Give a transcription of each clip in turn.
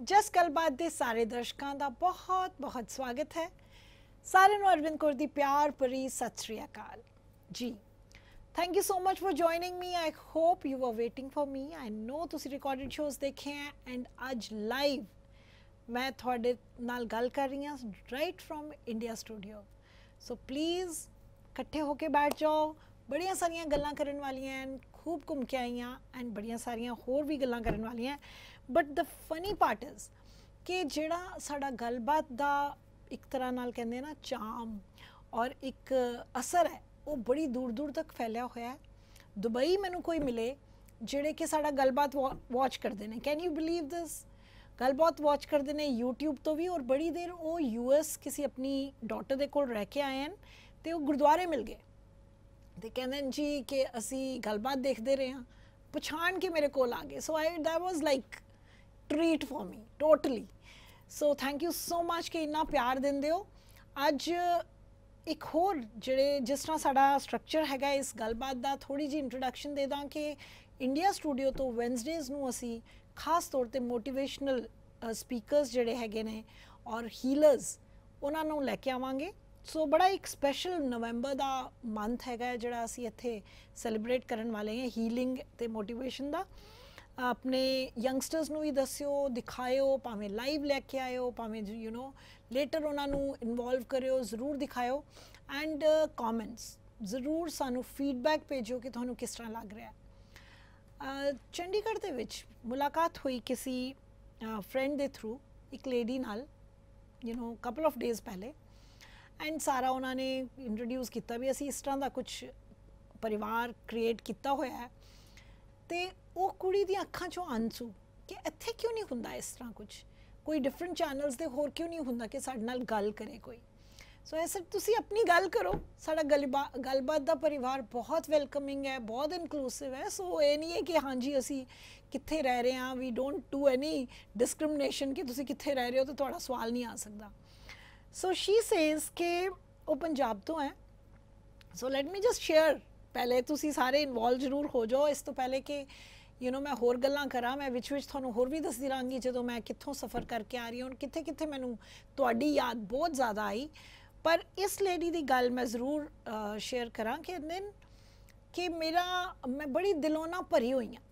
जस गलबात दे सारे दर्शकों का बहुत बहुत स्वागत है। सारे नूं अरविंद कौर दी प्यार भरी Sat Shri Akal ji. Thank you so much for joining me. I hope you are waiting for me. I know तुसी रिकॉर्डेड शोज़ देखे हैं एंड अज लाइव मैं थोड़े नाल गल कर रही हाँ right from India studio. So please इकट्ठे होके बैठ जाओ। बड़िया सारिया गल्लां करन वालियां हैं, खूब घूम के आई हाँ एंड बड़िया सारिया होर भी गल्लां करन वालियां हैं। But the funny part is कि जिहड़ा साडा गलबात दा एक तरह नाल कहंदे ना चाम और एक असर है वो बड़ी दूर दूर तक फैलिया होया है। दुबई मैनू कोई मिले जिहड़े कि साडा गलबात वॉच करते हैं। Can you believe this? गलबात वॉच करते हैं यूट्यूब तो भी। और बड़ी देर वो US किसी अपनी डॉटर दे कोल रह के आए हैं तो वो गुरुद्वारे मिल गए तो कहते हैं जी कि असी गलबात देखते रहे हाँ, पछाण के मेरे कोल आ गए। So I that was like treat for me totally. So thank you so much कि इन्ना प्यार देंदे हो। अज एक होर जिहड़े जिस तरह साडा स्ट्रक्चर हैगा इस गलबात दा थोड़ी जी इंट्रोडक्शन दे दां कि इंडिया स्टूडियो तो वैनसडेज़ नूं असी खास तौर ते मोटिवेशनल स्पीकर्स जिहड़े हैगे ने और हीलर्स उन्हां नूं लैके आवांगे। सो बड़ा एक स्पैशल नवंबर का मंथ है जिहड़ा असी इत्थे सैलीब्रेट करन वाले हैं हीलिंग ते मोटिवेशन दा। अपने यंगस्टर्स नूं भी दस्यो दिखाओ, भावें लाइव लैके आयो, भावें यू नो लेटर उन्होंने इनवॉल्व करो, ज़रूर दिखाओ एंड कॉमेंट्स ज़रूर सानू फीडबैक भेजो कि तुहानू किस तरह लग रहा है। चंडीगढ़ दे विच मुलाकात हुई किसी फ्रेंड दे थ्रू एक लेडी नाल you know couple of days पहले एंड सारा उन्होंने इंट्रोड्यूस किया भी असी इस तरह का कुछ परिवार क्रिएट किया होया है। तो वो कुड़ी दी अखां चों आंसू कि इत्थे क्यों नहीं हुंदा इस तरह कुछ, कोई डिफरेंट चैनल्स दे होर क्यों नहीं हुंदा कि साडे नाल गल करे कोई। सो ऐसे तुसी अपनी गल करो। साडा गलबात दा परिवार बहुत वेलकमिंग है, बहुत इनकलूसिव है। सो ये नहीं है कि हाँ जी असी कित्थे रह रहे हैं, we don't do any discrimination कि तुसी कित्थे रह रहे हो तो तुहाडा सवाल नहीं आ सकता। सो शी सेज के वो पंजाब तो हैं। So let me just share, पहले तुसी सारे इनवॉल्व जरूर हो जाओ इस तो पहले कि यू नो मैं होर गल्लां करा। मैं विच तुहानू होर भी दसदी रहांगी जो मैं कित्थों सफ़र करके आ रही हूँ, कित्थे कित्थे मैनू तुहाडी याद बहुत ज़्यादा आई। पर इस लेडी की गल मैं ज़रूर शेयर करा कि दिन कि मैं बड़ी दिलों ना भरी हुई हाँ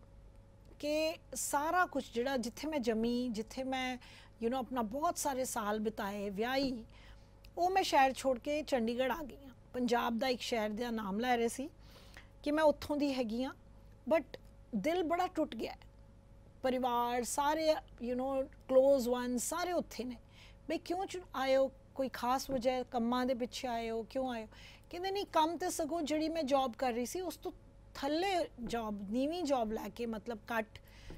कि सारा कुछ जिहड़ा जिथे मैं जमी, जिथे मैं यू नो अपना बहुत सारे साल बिताए व्याही, वो मैं शहर छोड़ के चंडीगढ़ आ गई हाँ। पंजाब का एक शहर का नाम लै रहे सी कि मैं उत्थों दी हैगी हाँ। बट दिल बड़ा टुट गया है। परिवार सारे यू नो क्लोज वन सारे उत्थे ने। बई क्यों आए हो, कोई खास वजह कम्मां दे पिछे आए हो, क्यों आए हो? कहते नहीं कम तो सगों जिहड़ी मैं जॉब कर रही सी उस तो थल्ले जॉब, नीवी जॉब लैके मतलब घट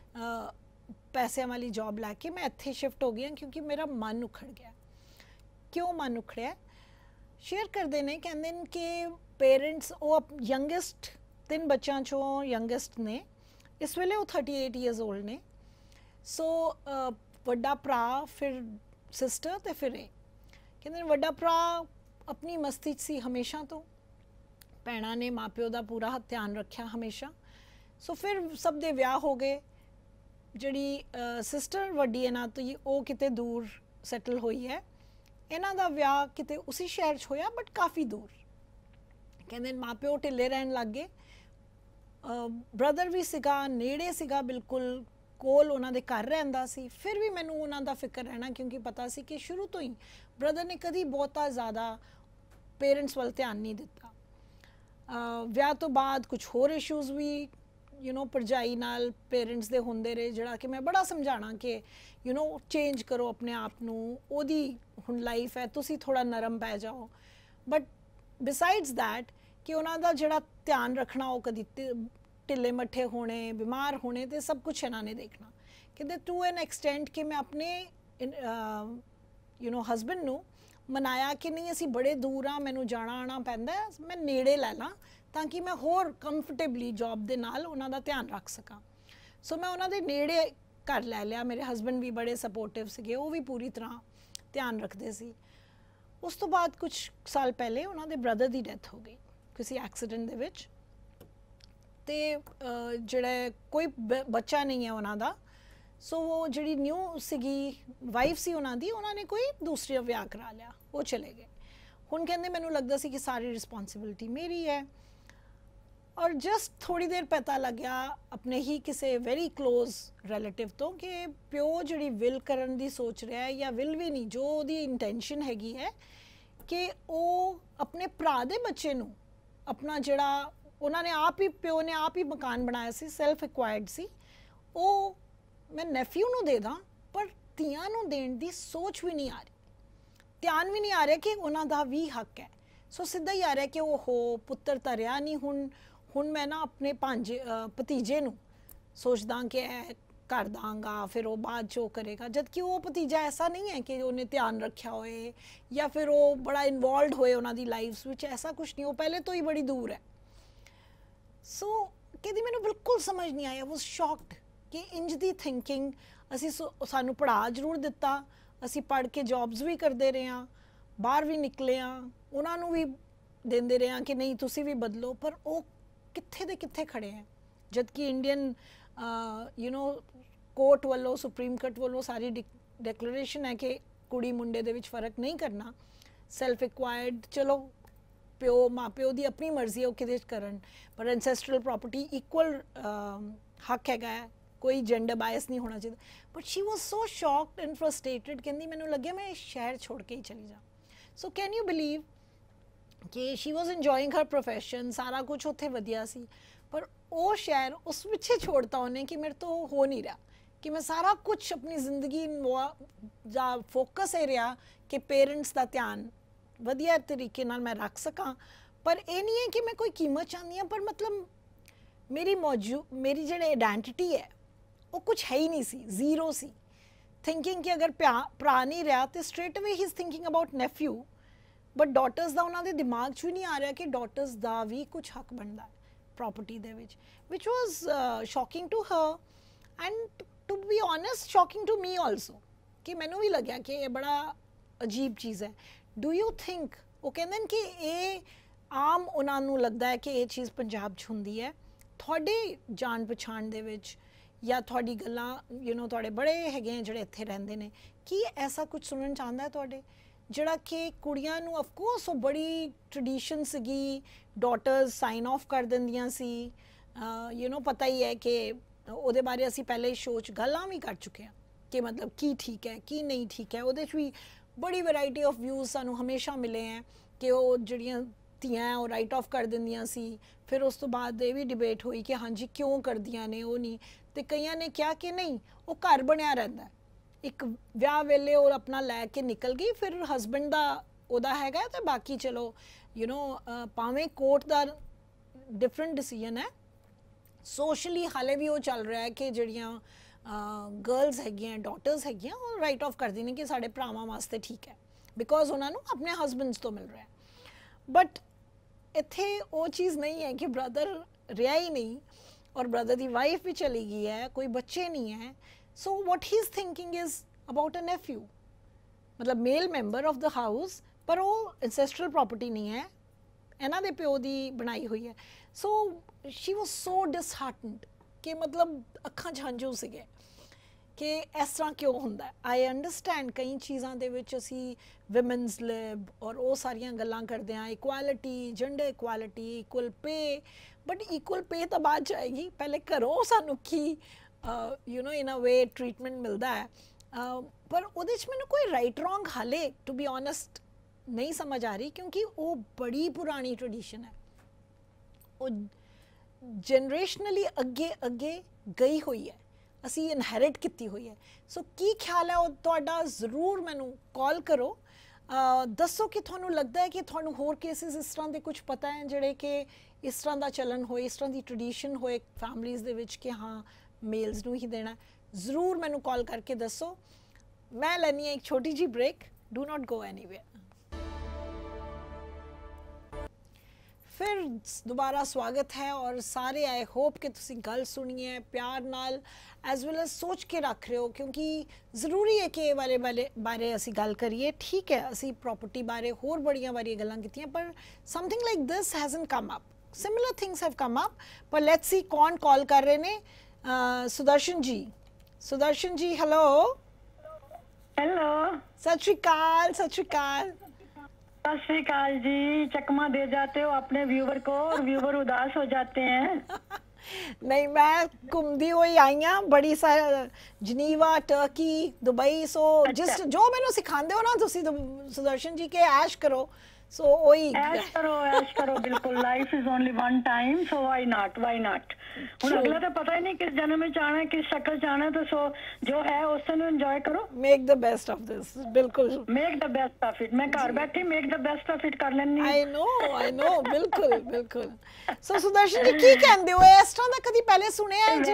पैसों वाली जॉब लैके मैं इत्थे शिफ्ट हो गई हाँ क्योंकि मेरा मन उखड़ गया। क्यों मन उखड़िया? शेयर करते हैं कहते हैं कि पेरेंट्स वो यंगेस्ट 3 बच्चों चों यंगेस्ट ने इस वेले वो 38 ईयर्स ओल्ड ने। सो वड्डा भरा फिर सिस्टर तो फिर ये कहते वड्डा भरा अपनी मस्ती सी हमेशा तो, भैणा ने माँ प्यो का पूरा ध्यान रखा हमेशा। सो फिर सब दे विआह हो गए। जिहड़ी सिस्टर वड्डी इन्हां तो वो किते दूर सैटल हुई है, इन्हां दा विआह किते उसी शहर च होया बट काफ़ी दूर। कहते माँ प्यो ढिले रहन लग गए। ब्रदर भी सीगा नेड़े सीगा बिल्कुल कोल उन्हां दे घर रहिंदा सी। फिर भी मैनू उन्हां दा फिक्र रहना क्योंकि पता सी कि शुरू तो ही ब्रदर ने कदी बहुता ज़्यादा पेरेंट्स वाल ध्यान नहीं दिता। विआह तो बाद कुछ होर इशूज़ भी यू नो भरजाई नाल पेरेंट्स दे होंदे रहे जिहड़ा कि मैं बड़ा समझाना कि यू नो चेंज करो अपने आप नू, ओदी हुण लाइफ है तुसी थोड़ा नरम पै जाओ। बट बिसाइड्स दैट कि उन्हां दा जिहड़ा ध्यान रखना वो कदी ढिले मट्ठे होने, बीमार होने तो सब कुछ इन्हां ने देखना। कहते टू एन एक्सटेंट कि मैं अपने यू नो हसबैंड नू मनाया कि नहीं असी बड़े दूर हाँ, मैनू जाना आना पैंदा है, मैं नेड़े लै ला ताकि मैं होर कंफर्टेबली जॉब दे नाल उन्हां दा ध्यान रख सकां। सो मैं उन्हां दे नेड़े घर लै लिया। मेरे हसबैंड भी बड़े सपोर्टिव सीगे, वो भी पूरी तरह ध्यान रखते सी। उस तो बाद कुछ साल पहले उन्हां दे ब्रदर दी डेथ हो गई किसी एक्सीडेंट दे विच। ते जिहड़ा कोई बच्चा नहीं है उन्हां दा। ਸੋ ਉਹ ਜਿਹੜੀ ਨਿਊ ਸੀਗੀ ਵਾਈਫ ਸੀ ਉਹਨਾਂ ਦੀ, ਉਹਨਾਂ ਨੇ ਕੋਈ ਦੂਸਰਾ ਵਿਆਹ ਕਰਾ ਲਿਆ, ਉਹ ਚਲੇ ਗਏ। ਹੁਣ ਕਹਿੰਦੇ ਮੈਨੂੰ ਲੱਗਦਾ ਸੀ ਕਿ ਸਾਰੀ ਰਿਸਪੌਂਸਿਬਿਲਿਟੀ ਮੇਰੀ ਹੈ। ਔਰ ਜਸਟ ਥੋੜੀ ਦੇਰ ਪਤਾ ਲੱਗਿਆ ਆਪਣੇ ਹੀ ਕਿਸੇ ਵੈਰੀ ਕਲੋਜ਼ ਰਿਲੇਟਿਵ ਤੋਂ ਕਿ ਪਿਓ ਜਿਹੜੀ ਵਿਲ ਕਰਨ ਦੀ ਸੋਚ ਰਿਹਾ ਹੈ, ਜਾਂ ਵਿਲ ਵੀ ਨਹੀਂ, ਜੋ ਉਹਦੀ ਇੰਟੈਂਸ਼ਨ ਹੈਗੀ ਹੈ ਕਿ ਉਹ ਆਪਣੇ ਭਰਾ ਦੇ ਬੱਚੇ ਨੂੰ ਆਪਣਾ ਜਿਹੜਾ ਉਹਨਾਂ ਨੇ ਆਪ ਹੀ, ਪਿਓ ਨੇ ਆਪ ਹੀ ਮਕਾਨ ਬਣਾਇਆ ਸੀ, ਸੈਲਫ ਐਕਵਾਇਰਡ ਸੀ, ਉਹ ਮੈਂ ਨੈਫਿਊ ਨੂੰ ਦੇ ਦਾਂ, ਪਰ ਧੀਆਂ ਨੂੰ ਦੇਣ ਦੀ ਸੋਚ ਵੀ ਨਹੀਂ ਆ ਰਹੀ, ਧਿਆਨ ਵੀ ਨਹੀਂ ਆ ਰਿਹਾ ਕਿ ਉਹਨਾਂ ਦਾ ਵੀ ਹੱਕ ਹੈ। ਸੋ ਸਿੱਧਾ ਹੀ ਆ ਰਿਹਾ ਕਿ ਉਹ ਪੁੱਤਰ ਤਾਂ ਰਿਹਾ ਨਹੀਂ, ਹੁਣ ਮੈਂ ਨਾ ਆਪਣੇ ਭਤੀਜੇ ਨੂੰ ਸੋਚਦਾ ਕਿ ਇਹ ਕਰ ਦਾਂਗਾ, ਫਿਰ ਉਹ ਬਾਅਦ 'ਚ ਉਹ ਕਰੇਗਾ, ਜਦਕਿ ਉਹ ਭਤੀਜਾ ਐਸਾ ਨਹੀਂ ਹੈ ਕਿ ਉਹਨੇ ਧਿਆਨ ਰੱਖਿਆ ਹੋਏ ਜਾਂ ਫਿਰ ਉਹ ਬੜਾ ਇਨਵੋਲਵਡ ਹੋਏ ਉਹਨਾਂ ਦੀ ਲਾਈਫ ਵਿੱਚ, ਐਸਾ ਕੁਛ ਨਹੀਂ, ਉਹ ਪਹਿਲੇ ਤੋਂ ਹੀ ਬੜੀ ਦੂਰ ਹੈ। ਸੋ ਕਹਿੰਦੀ ਮੈਨੂੰ ਬਿਲਕੁਲ ਸਮਝ ਨਹੀਂ ਆਇਆ, ਵਾਸ ਸ਼ੌਕਡ ਕਿ ਇੰਜ ਦੀ ਥਿੰਕਿੰਗ ਅਸੀਂ ਸਾਨੂੰ ਪੜ੍ਹਾ ਜ਼ਰੂਰ ਦਿੱਤਾ, ਅਸੀਂ ਪੜ੍ਹ ਕੇ ਜੌਬਸ ਵੀ ਕਰਦੇ ਰਹੇ ਹਾਂ, ਬਾਹਰ ਵੀ ਨਿਕਲੇ ਹਾਂ, ਉਹਨਾਂ ਨੂੰ ਵੀ ਦਿੰਦੇ ਰਹੇ ਹਾਂ ਕਿ ਨਹੀਂ ਤੁਸੀਂ ਵੀ ਬਦਲੋ, ਪਰ ਉਹ ਕਿੱਥੇ ਦੇ ਕਿੱਥੇ ਖੜੇ ਹੈ। ਜਦਕਿ ਇੰਡੀਅਨ ਕੋਰਟ ਵੱਲੋਂ, ਸੁਪਰੀਮ ਕੋਰਟ ਵੱਲੋਂ ਸਾਰੀ ਡਿਕਲੇਰੇਸ਼ਨ ਹੈ ਕਿ ਕੁੜੀ ਮੁੰਡੇ ਦੇ ਵਿੱਚ ਫਰਕ ਨਹੀਂ ਕਰਨਾ, ਸੈਲਫ ਐਕਵਾਇਰਡ, ਚਲੋ ਪਿਓ ਮਾਂ ਪਿਓ ਦੀ ਆਪਣੀ ਮਰਜ਼ੀ ਹੈ ਉਹ ਕਿਹਦੇ 'ਚ ਕਰਨ, ਪਰ ਐਂਸੈਸਟਰਲ ਪ੍ਰਾਪਰਟੀ ਇਕੁਅਲ ਹੱਕ ਹੈਗਾ ਹੈ, ਕੋਈ ਜੈਂਡਰ ਬਾਇਸ ਨਹੀਂ ਹੋਣਾ ਚਾਹੀਦਾ। But she was so shocked and frustrated, ਕਹਿੰਦੀ ਮੈਨੂੰ ਲੱਗਿਆ ਮੈਂ ਸ਼ਹਿਰ ਛੋੜ ਕੇ ਹੀ ਚਲੀ ਜਾ। ਸੋ ਕੈਨ ਯੂ ਬਿਲੀਵ ਕਿ she was enjoying her profession, ਸਾਰਾ ਕੁਛ ਉੱਥੇ ਵਧੀਆ ਸੀ, ਪਰ ਉਹ ਸ਼ਹਿਰ ਉਸ ਪਿੱਛੇ ਛੋੜਤਾ ਉਹਨੇ ਕਿ ਮੇਰੇ ਤੋਂ ਹੋ ਨਹੀਂ ਰਿਹਾ, ਕਿ ਮੈਂ ਸਾਰਾ ਕੁਛ ਆਪਣੀ ਜ਼ਿੰਦਗੀ ਦਾ ਫੋਕਸ ਇਹ ਰਿਹਾ ਕਿ ਪੇਰੈਂਟਸ ਦਾ ਧਿਆਨ ਵਧੀਆ ਤਰੀਕੇ ਨਾਲ ਮੈਂ ਰੱਖ ਸਕਾਂ, ਪਰ ਇਹ ਨਹੀਂ ਹੈ ਕਿ ਮੈਂ ਕੋਈ ਕੀਮਤ ਚਾਹੁੰਦੀ ਹਾਂ, ਪਰ ਮਤਲਬ ਮੇਰੀ ਜਿਹੜੀ ਆਇਡੈਂਟੀਟੀ ਹੈ ਉਹ ਕੁਛ ਹੈ ਹੀ ਨਹੀਂ ਸੀ, ਜ਼ੀਰੋ ਸੀ। ਥਿੰਕਿੰਗ ਕਿ ਅਗਰ ਭਰਾ ਨਹੀਂ ਰਿਹਾ ਤੇ ਸਟ੍ਰੇਟ ਅਵੇ ਹੀ is thinking about nephew, but daughters ਦਾ ਉਹਨਾਂ ਦੇ ਦਿਮਾਗ 'ਚ ਵੀ ਨਹੀਂ ਆ ਰਿਹਾ ਕਿ ਡਾਟਰਸ ਦਾ ਵੀ ਕੁਛ ਹੱਕ ਬਣਦਾ ਹੈ ਪ੍ਰੋਪਰਟੀ ਦੇ ਵਿੱਚ, which was shocking to her and to be honest shocking to me also, ਕਿ ਮੈਨੂੰ ਵੀ ਲੱਗਿਆ ਕਿ ਇਹ ਬੜਾ ਅਜੀਬ ਚੀਜ਼ ਹੈ। ਡੂ ਯੂ ਥਿੰਕ, ਉਹ ਕਹਿੰਦੇ ਨੇ ਕਿ ਇਹ ਆਮ ਉਹਨਾਂ ਨੂੰ ਲੱਗਦਾ ਹੈ ਕਿ ਇਹ ਚੀਜ਼ ਪੰਜਾਬ 'ਚ ਹੁੰਦੀ ਹੈ, ਤੁਹਾਡੇ ਜਾਣ ਪਛਾਣ ਦੇ ਵਿੱਚ ਜਾਂ ਤੁਹਾਡੀ ਗੱਲਾਂ ਤੁਹਾਡੇ ਬੜੇ ਹੈਗੇ ਜਿਹੜੇ ਇੱਥੇ ਰਹਿੰਦੇ ਨੇ, ਕੀ ਐਸਾ ਕੁਝ ਸੁਣਨ ਚਾਹੁੰਦਾ ਹੈ ਤੁਹਾਡੇ, ਜਿਹੜਾ ਕਿ ਕੁੜੀਆਂ ਨੂੰ ਅਫਕੋਰਸ ਉਹ ਬੜੀ ਟ੍ਰੈਡੀਸ਼ਨ ਸੀਗੀ, ਡਾਟਰਸ ਸਾਈਨ ਆਫ ਕਰ ਦਿੰਦੀਆਂ ਸੀ, ਪਤਾ ਹੀ ਹੈ ਕਿ ਉਹਦੇ ਬਾਰੇ ਅਸੀਂ ਪਹਿਲੇ ਸ਼ੋਅ 'ਚ ਗੱਲਾਂ ਵੀ ਕਰ ਚੁੱਕੇ ਹਾਂ ਕਿ ਮਤਲਬ ਕੀ ਠੀਕ ਹੈ ਕੀ ਨਹੀਂ ਠੀਕ ਹੈ, ਉਹਦੇ 'ਚ ਵੀ ਬੜੀ ਵੈਰਾਈਟੀ ਆਫ ਵਿਊਜ਼ ਸਾਨੂੰ ਹਮੇਸ਼ਾ ਮਿਲੇ ਹੈ ਕਿ ਉਹ ਜਿਹੜੀਆਂ ਧੀਆਂ ਉਹ ਰਾਈਟ ਆਫ ਕਰ ਦਿੰਦੀਆਂ ਸੀ। ਫਿਰ ਉਸ ਤੋਂ ਬਾਅਦ ਇਹ ਵੀ ਡਿਬੇਟ ਹੋਈ ਕਿ ਹਾਂਜੀ ਕਿਉਂ ਕਰਦੀਆਂ ਨੇ, ਉਹ ਨਹੀਂ, ਤੇ ਕਈਆਂ ਨੇ ਕਿਹਾ ਕਿ ਨਹੀਂ ਉਹ ਘਰ ਬਣਿਆ ਰਹਿੰਦਾ, ਇੱਕ ਵਿਆਹ ਵੇਲੇ ਉਹ ਆਪਣਾ ਲੈ ਕੇ ਨਿਕਲ ਗਈ, ਫਿਰ ਹਸਬੈਂਡ ਦਾ ਉਹਦਾ ਹੈਗਾ, ਤੇ ਬਾਕੀ ਚਲੋ ਭਾਵੇਂ ਕੋਰਟ ਦਾ ਡਿਫਰੈਂਟ ਡਿਸੀਜਨ ਹੈ, ਸੋਸ਼ਲੀ ਹਾਲੇ ਵੀ ਉਹ ਚੱਲ ਰਿਹਾ ਹੈ ਕਿ ਜਿਹੜੀਆਂ ਗਰਲਸ ਹੈਗੀਆਂ, ਡਾਟਰਸ ਹੈਗੀਆਂ, ਉਹ ਰਾਈਟ ਆਫ ਕਰਦੀ ਨੇ ਕਿ ਸਾਡੇ ਭਰਾਵਾਂ ਵਾਸਤੇ ਠੀਕ ਹੈ, ਬਿਕੋਜ਼ ਉਹਨਾਂ ਨੂੰ ਆਪਣੇ ਹਸਬੈਂਡਸ ਤੋਂ ਮਿਲ ਰਿਹਾ। ਬਟ ਇੱਥੇ ਉਹ ਚੀਜ਼ ਨਹੀਂ ਹੈ ਕਿ ਬ੍ਰਦਰ ਰਿਹਾ ਹੀ ਨਹੀਂ ਔਰ ਬ੍ਰਦਰ ਦੀ ਵਾਈਫ ਵੀ ਚਲੀ ਗਈ ਹੈ, ਕੋਈ ਬੱਚੇ ਨਹੀਂ ਹੈ। So what he is thinking is about a nephew, ਮਤਲਬ male member of the house, ਪਰ ਉਹ ਐਂਸੈਸਟਰਲ ਪ੍ਰਾਪਰਟੀ ਨਹੀਂ ਹੈ, ਇਹਨਾਂ ਦੇ ਪਿਓ ਦੀ ਬਣਾਈ ਹੋਈ ਹੈ। ਸੋ ਸ਼ੀ ਵਾਜ਼ ਸੋ ਡਿਸਹਾਰਟਨਡ ਕਿ ਮਤਲਬ ਅੱਖਾਂ 'ਚ ਹੰਝੂ ਸੀਗੇ ਕਿ ਇਸ ਤਰ੍ਹਾਂ ਕਿਉਂ ਹੁੰਦਾ। ਆਈ ਅੰਡਰਸਟੈਂਡ ਕਈ ਚੀਜ਼ਾਂ ਦੇ ਵਿੱਚ ਅਸੀਂ ਵਿਮਨਸ ਲਿਬ ਔਰ ਉਹ ਸਾਰੀਆਂ ਗੱਲਾਂ ਕਰਦੇ ਹਾਂ, equality, gender equality, equal pay, but equal pay ਤਾਂ ਬਾਅਦ 'ਚ ਆਏਗੀ, ਪਹਿਲੇ ਘਰੋਂ ਸਾਨੂੰ ਕੀ ਇਨ ਅ ਵੇ ਟਰੀਟਮੈਂਟ ਮਿਲਦਾ ਹੈ, ਪਰ ਉਹਦੇ 'ਚ ਮੈਨੂੰ ਕੋਈ ਰਾਈਟ ਰੋਂਗ ਹਾਲੇ ਟੂ ਬੀ ਔਨੈਸਟ ਨਹੀਂ ਸਮਝ ਆ ਰਹੀ, ਕਿਉਂਕਿ ਉਹ ਬੜੀ ਪੁਰਾਣੀ ਟ੍ਰੈਡੀਸ਼ਨ ਹੈ, ਉਹ ਜਨਰੇਸ਼ਨਲੀ ਅੱਗੇ ਅੱਗੇ ਗਈ ਹੋਈ ਹੈ, ਅਸੀਂ ਇਨਹੈਰਿਟ ਕੀਤੀ ਹੋਈ ਹੈ। ਸੋ ਕੀ ਖਿਆਲ ਹੈ ਉਹ ਤੁਹਾਡਾ, ਜ਼ਰੂਰ ਮੈਨੂੰ ਕਾਲ ਕਰੋ, ਦੱਸੋ ਕਿ ਤੁਹਾਨੂੰ ਲੱਗਦਾ ਹੈ ਕਿ ਤੁਹਾਨੂੰ ਹੋਰ ਕੇਸਿਸ ਇਸ ਤਰ੍ਹਾਂ ਦੇ ਕੁਝ ਪਤਾ ਹੈ ਜਿਹੜੇ ਕਿ ਇਸ ਤਰ੍ਹਾਂ ਦਾ ਚੱਲਣ ਹੋਏ, ਇਸ ਤਰ੍ਹਾਂ ਦੀ ਟ੍ਰੈਡੀਸ਼ਨ ਹੋਏ ਫੈਮਲੀਜ਼ ਦੇ ਵਿੱਚ ਕਿ ਹਾਂ ਮੇਲਸ ਨੂੰ ਹੀ ਦੇਣਾ। ਜ਼ਰੂਰ ਮੈਨੂੰ ਕਾਲ ਕਰਕੇ ਦੱਸੋ। ਮੈਂ ਲੈਣੀ ਹੈ ਇੱਕ ਛੋਟੀ ਜਿਹੀ break, do not go anywhere. फिर दोबारा स्वागत है और सारे आई होप कि तुसी गल सुनी है प्यार नाल एज वेल एज सोच के रख रहे हो, क्योंकि ज़रूरी है कि बारे असी गल करिए। ठीक है, असी प्रॉपर्टी बारे होर बड़ियां बारी गल्लां कीतियां, पर something like this hasn't come up, similar things have come up. पर लेट्स सी कौन कॉल कर रहे ने। सुदर्शन जी, सुदर्शन जी हेलो। हेलो। सत श्री अकाल, सत श्री अकाल। सत श्री अकाल जी। चकमा दे जाते हो अपने व्यूवर को और व्यूवर उदास हो जाते हैं। नहीं, मैं घूमदी हुई आई हाँ बड़ी सारे जनीवा, टर्की, दुबई। सो जिस जो मैंने सिखांदे हो ना तुसी सुदर्शन जी के ऐश करो। सो वही ऐश करो बिल्कुल। Life is only one time, so why not. ਹੁਣ ਅਗਲਾ ਤਾਂ ਪਤਾ ਹੀ ਨਹੀਂ ਕਿਸ ਜਨਮ ਵਿੱਚ ਆਣਾ ਹੈ, ਕਿਸ ਸ਼ਕਲ ਚ ਆਣਾ, ਤਾਂ ਸੋ ਜੋ ਹੈ ਉਸ ਨੂੰ ਇੰਜੋਏ ਕਰੋ। Make the best of this. ਬਿਲਕੁਲ make the best of it. ਮੈਂ ਘਰ ਬੈਠੀ make the best of it ਕਰ ਲੈਣੀ। ਆਈ ਨੋ ਬਿਲਕੁਲ। ਸੋ ਸੁਦਰਸ਼ਨ ਜੀ ਕੀ ਕਹਿੰਦੇ ਹੋ, ਇਸ ਤਰ੍ਹਾਂ ਦਾ ਕਦੀ ਪਹਿਲੇ ਸੁਣਿਆ ਹੈ?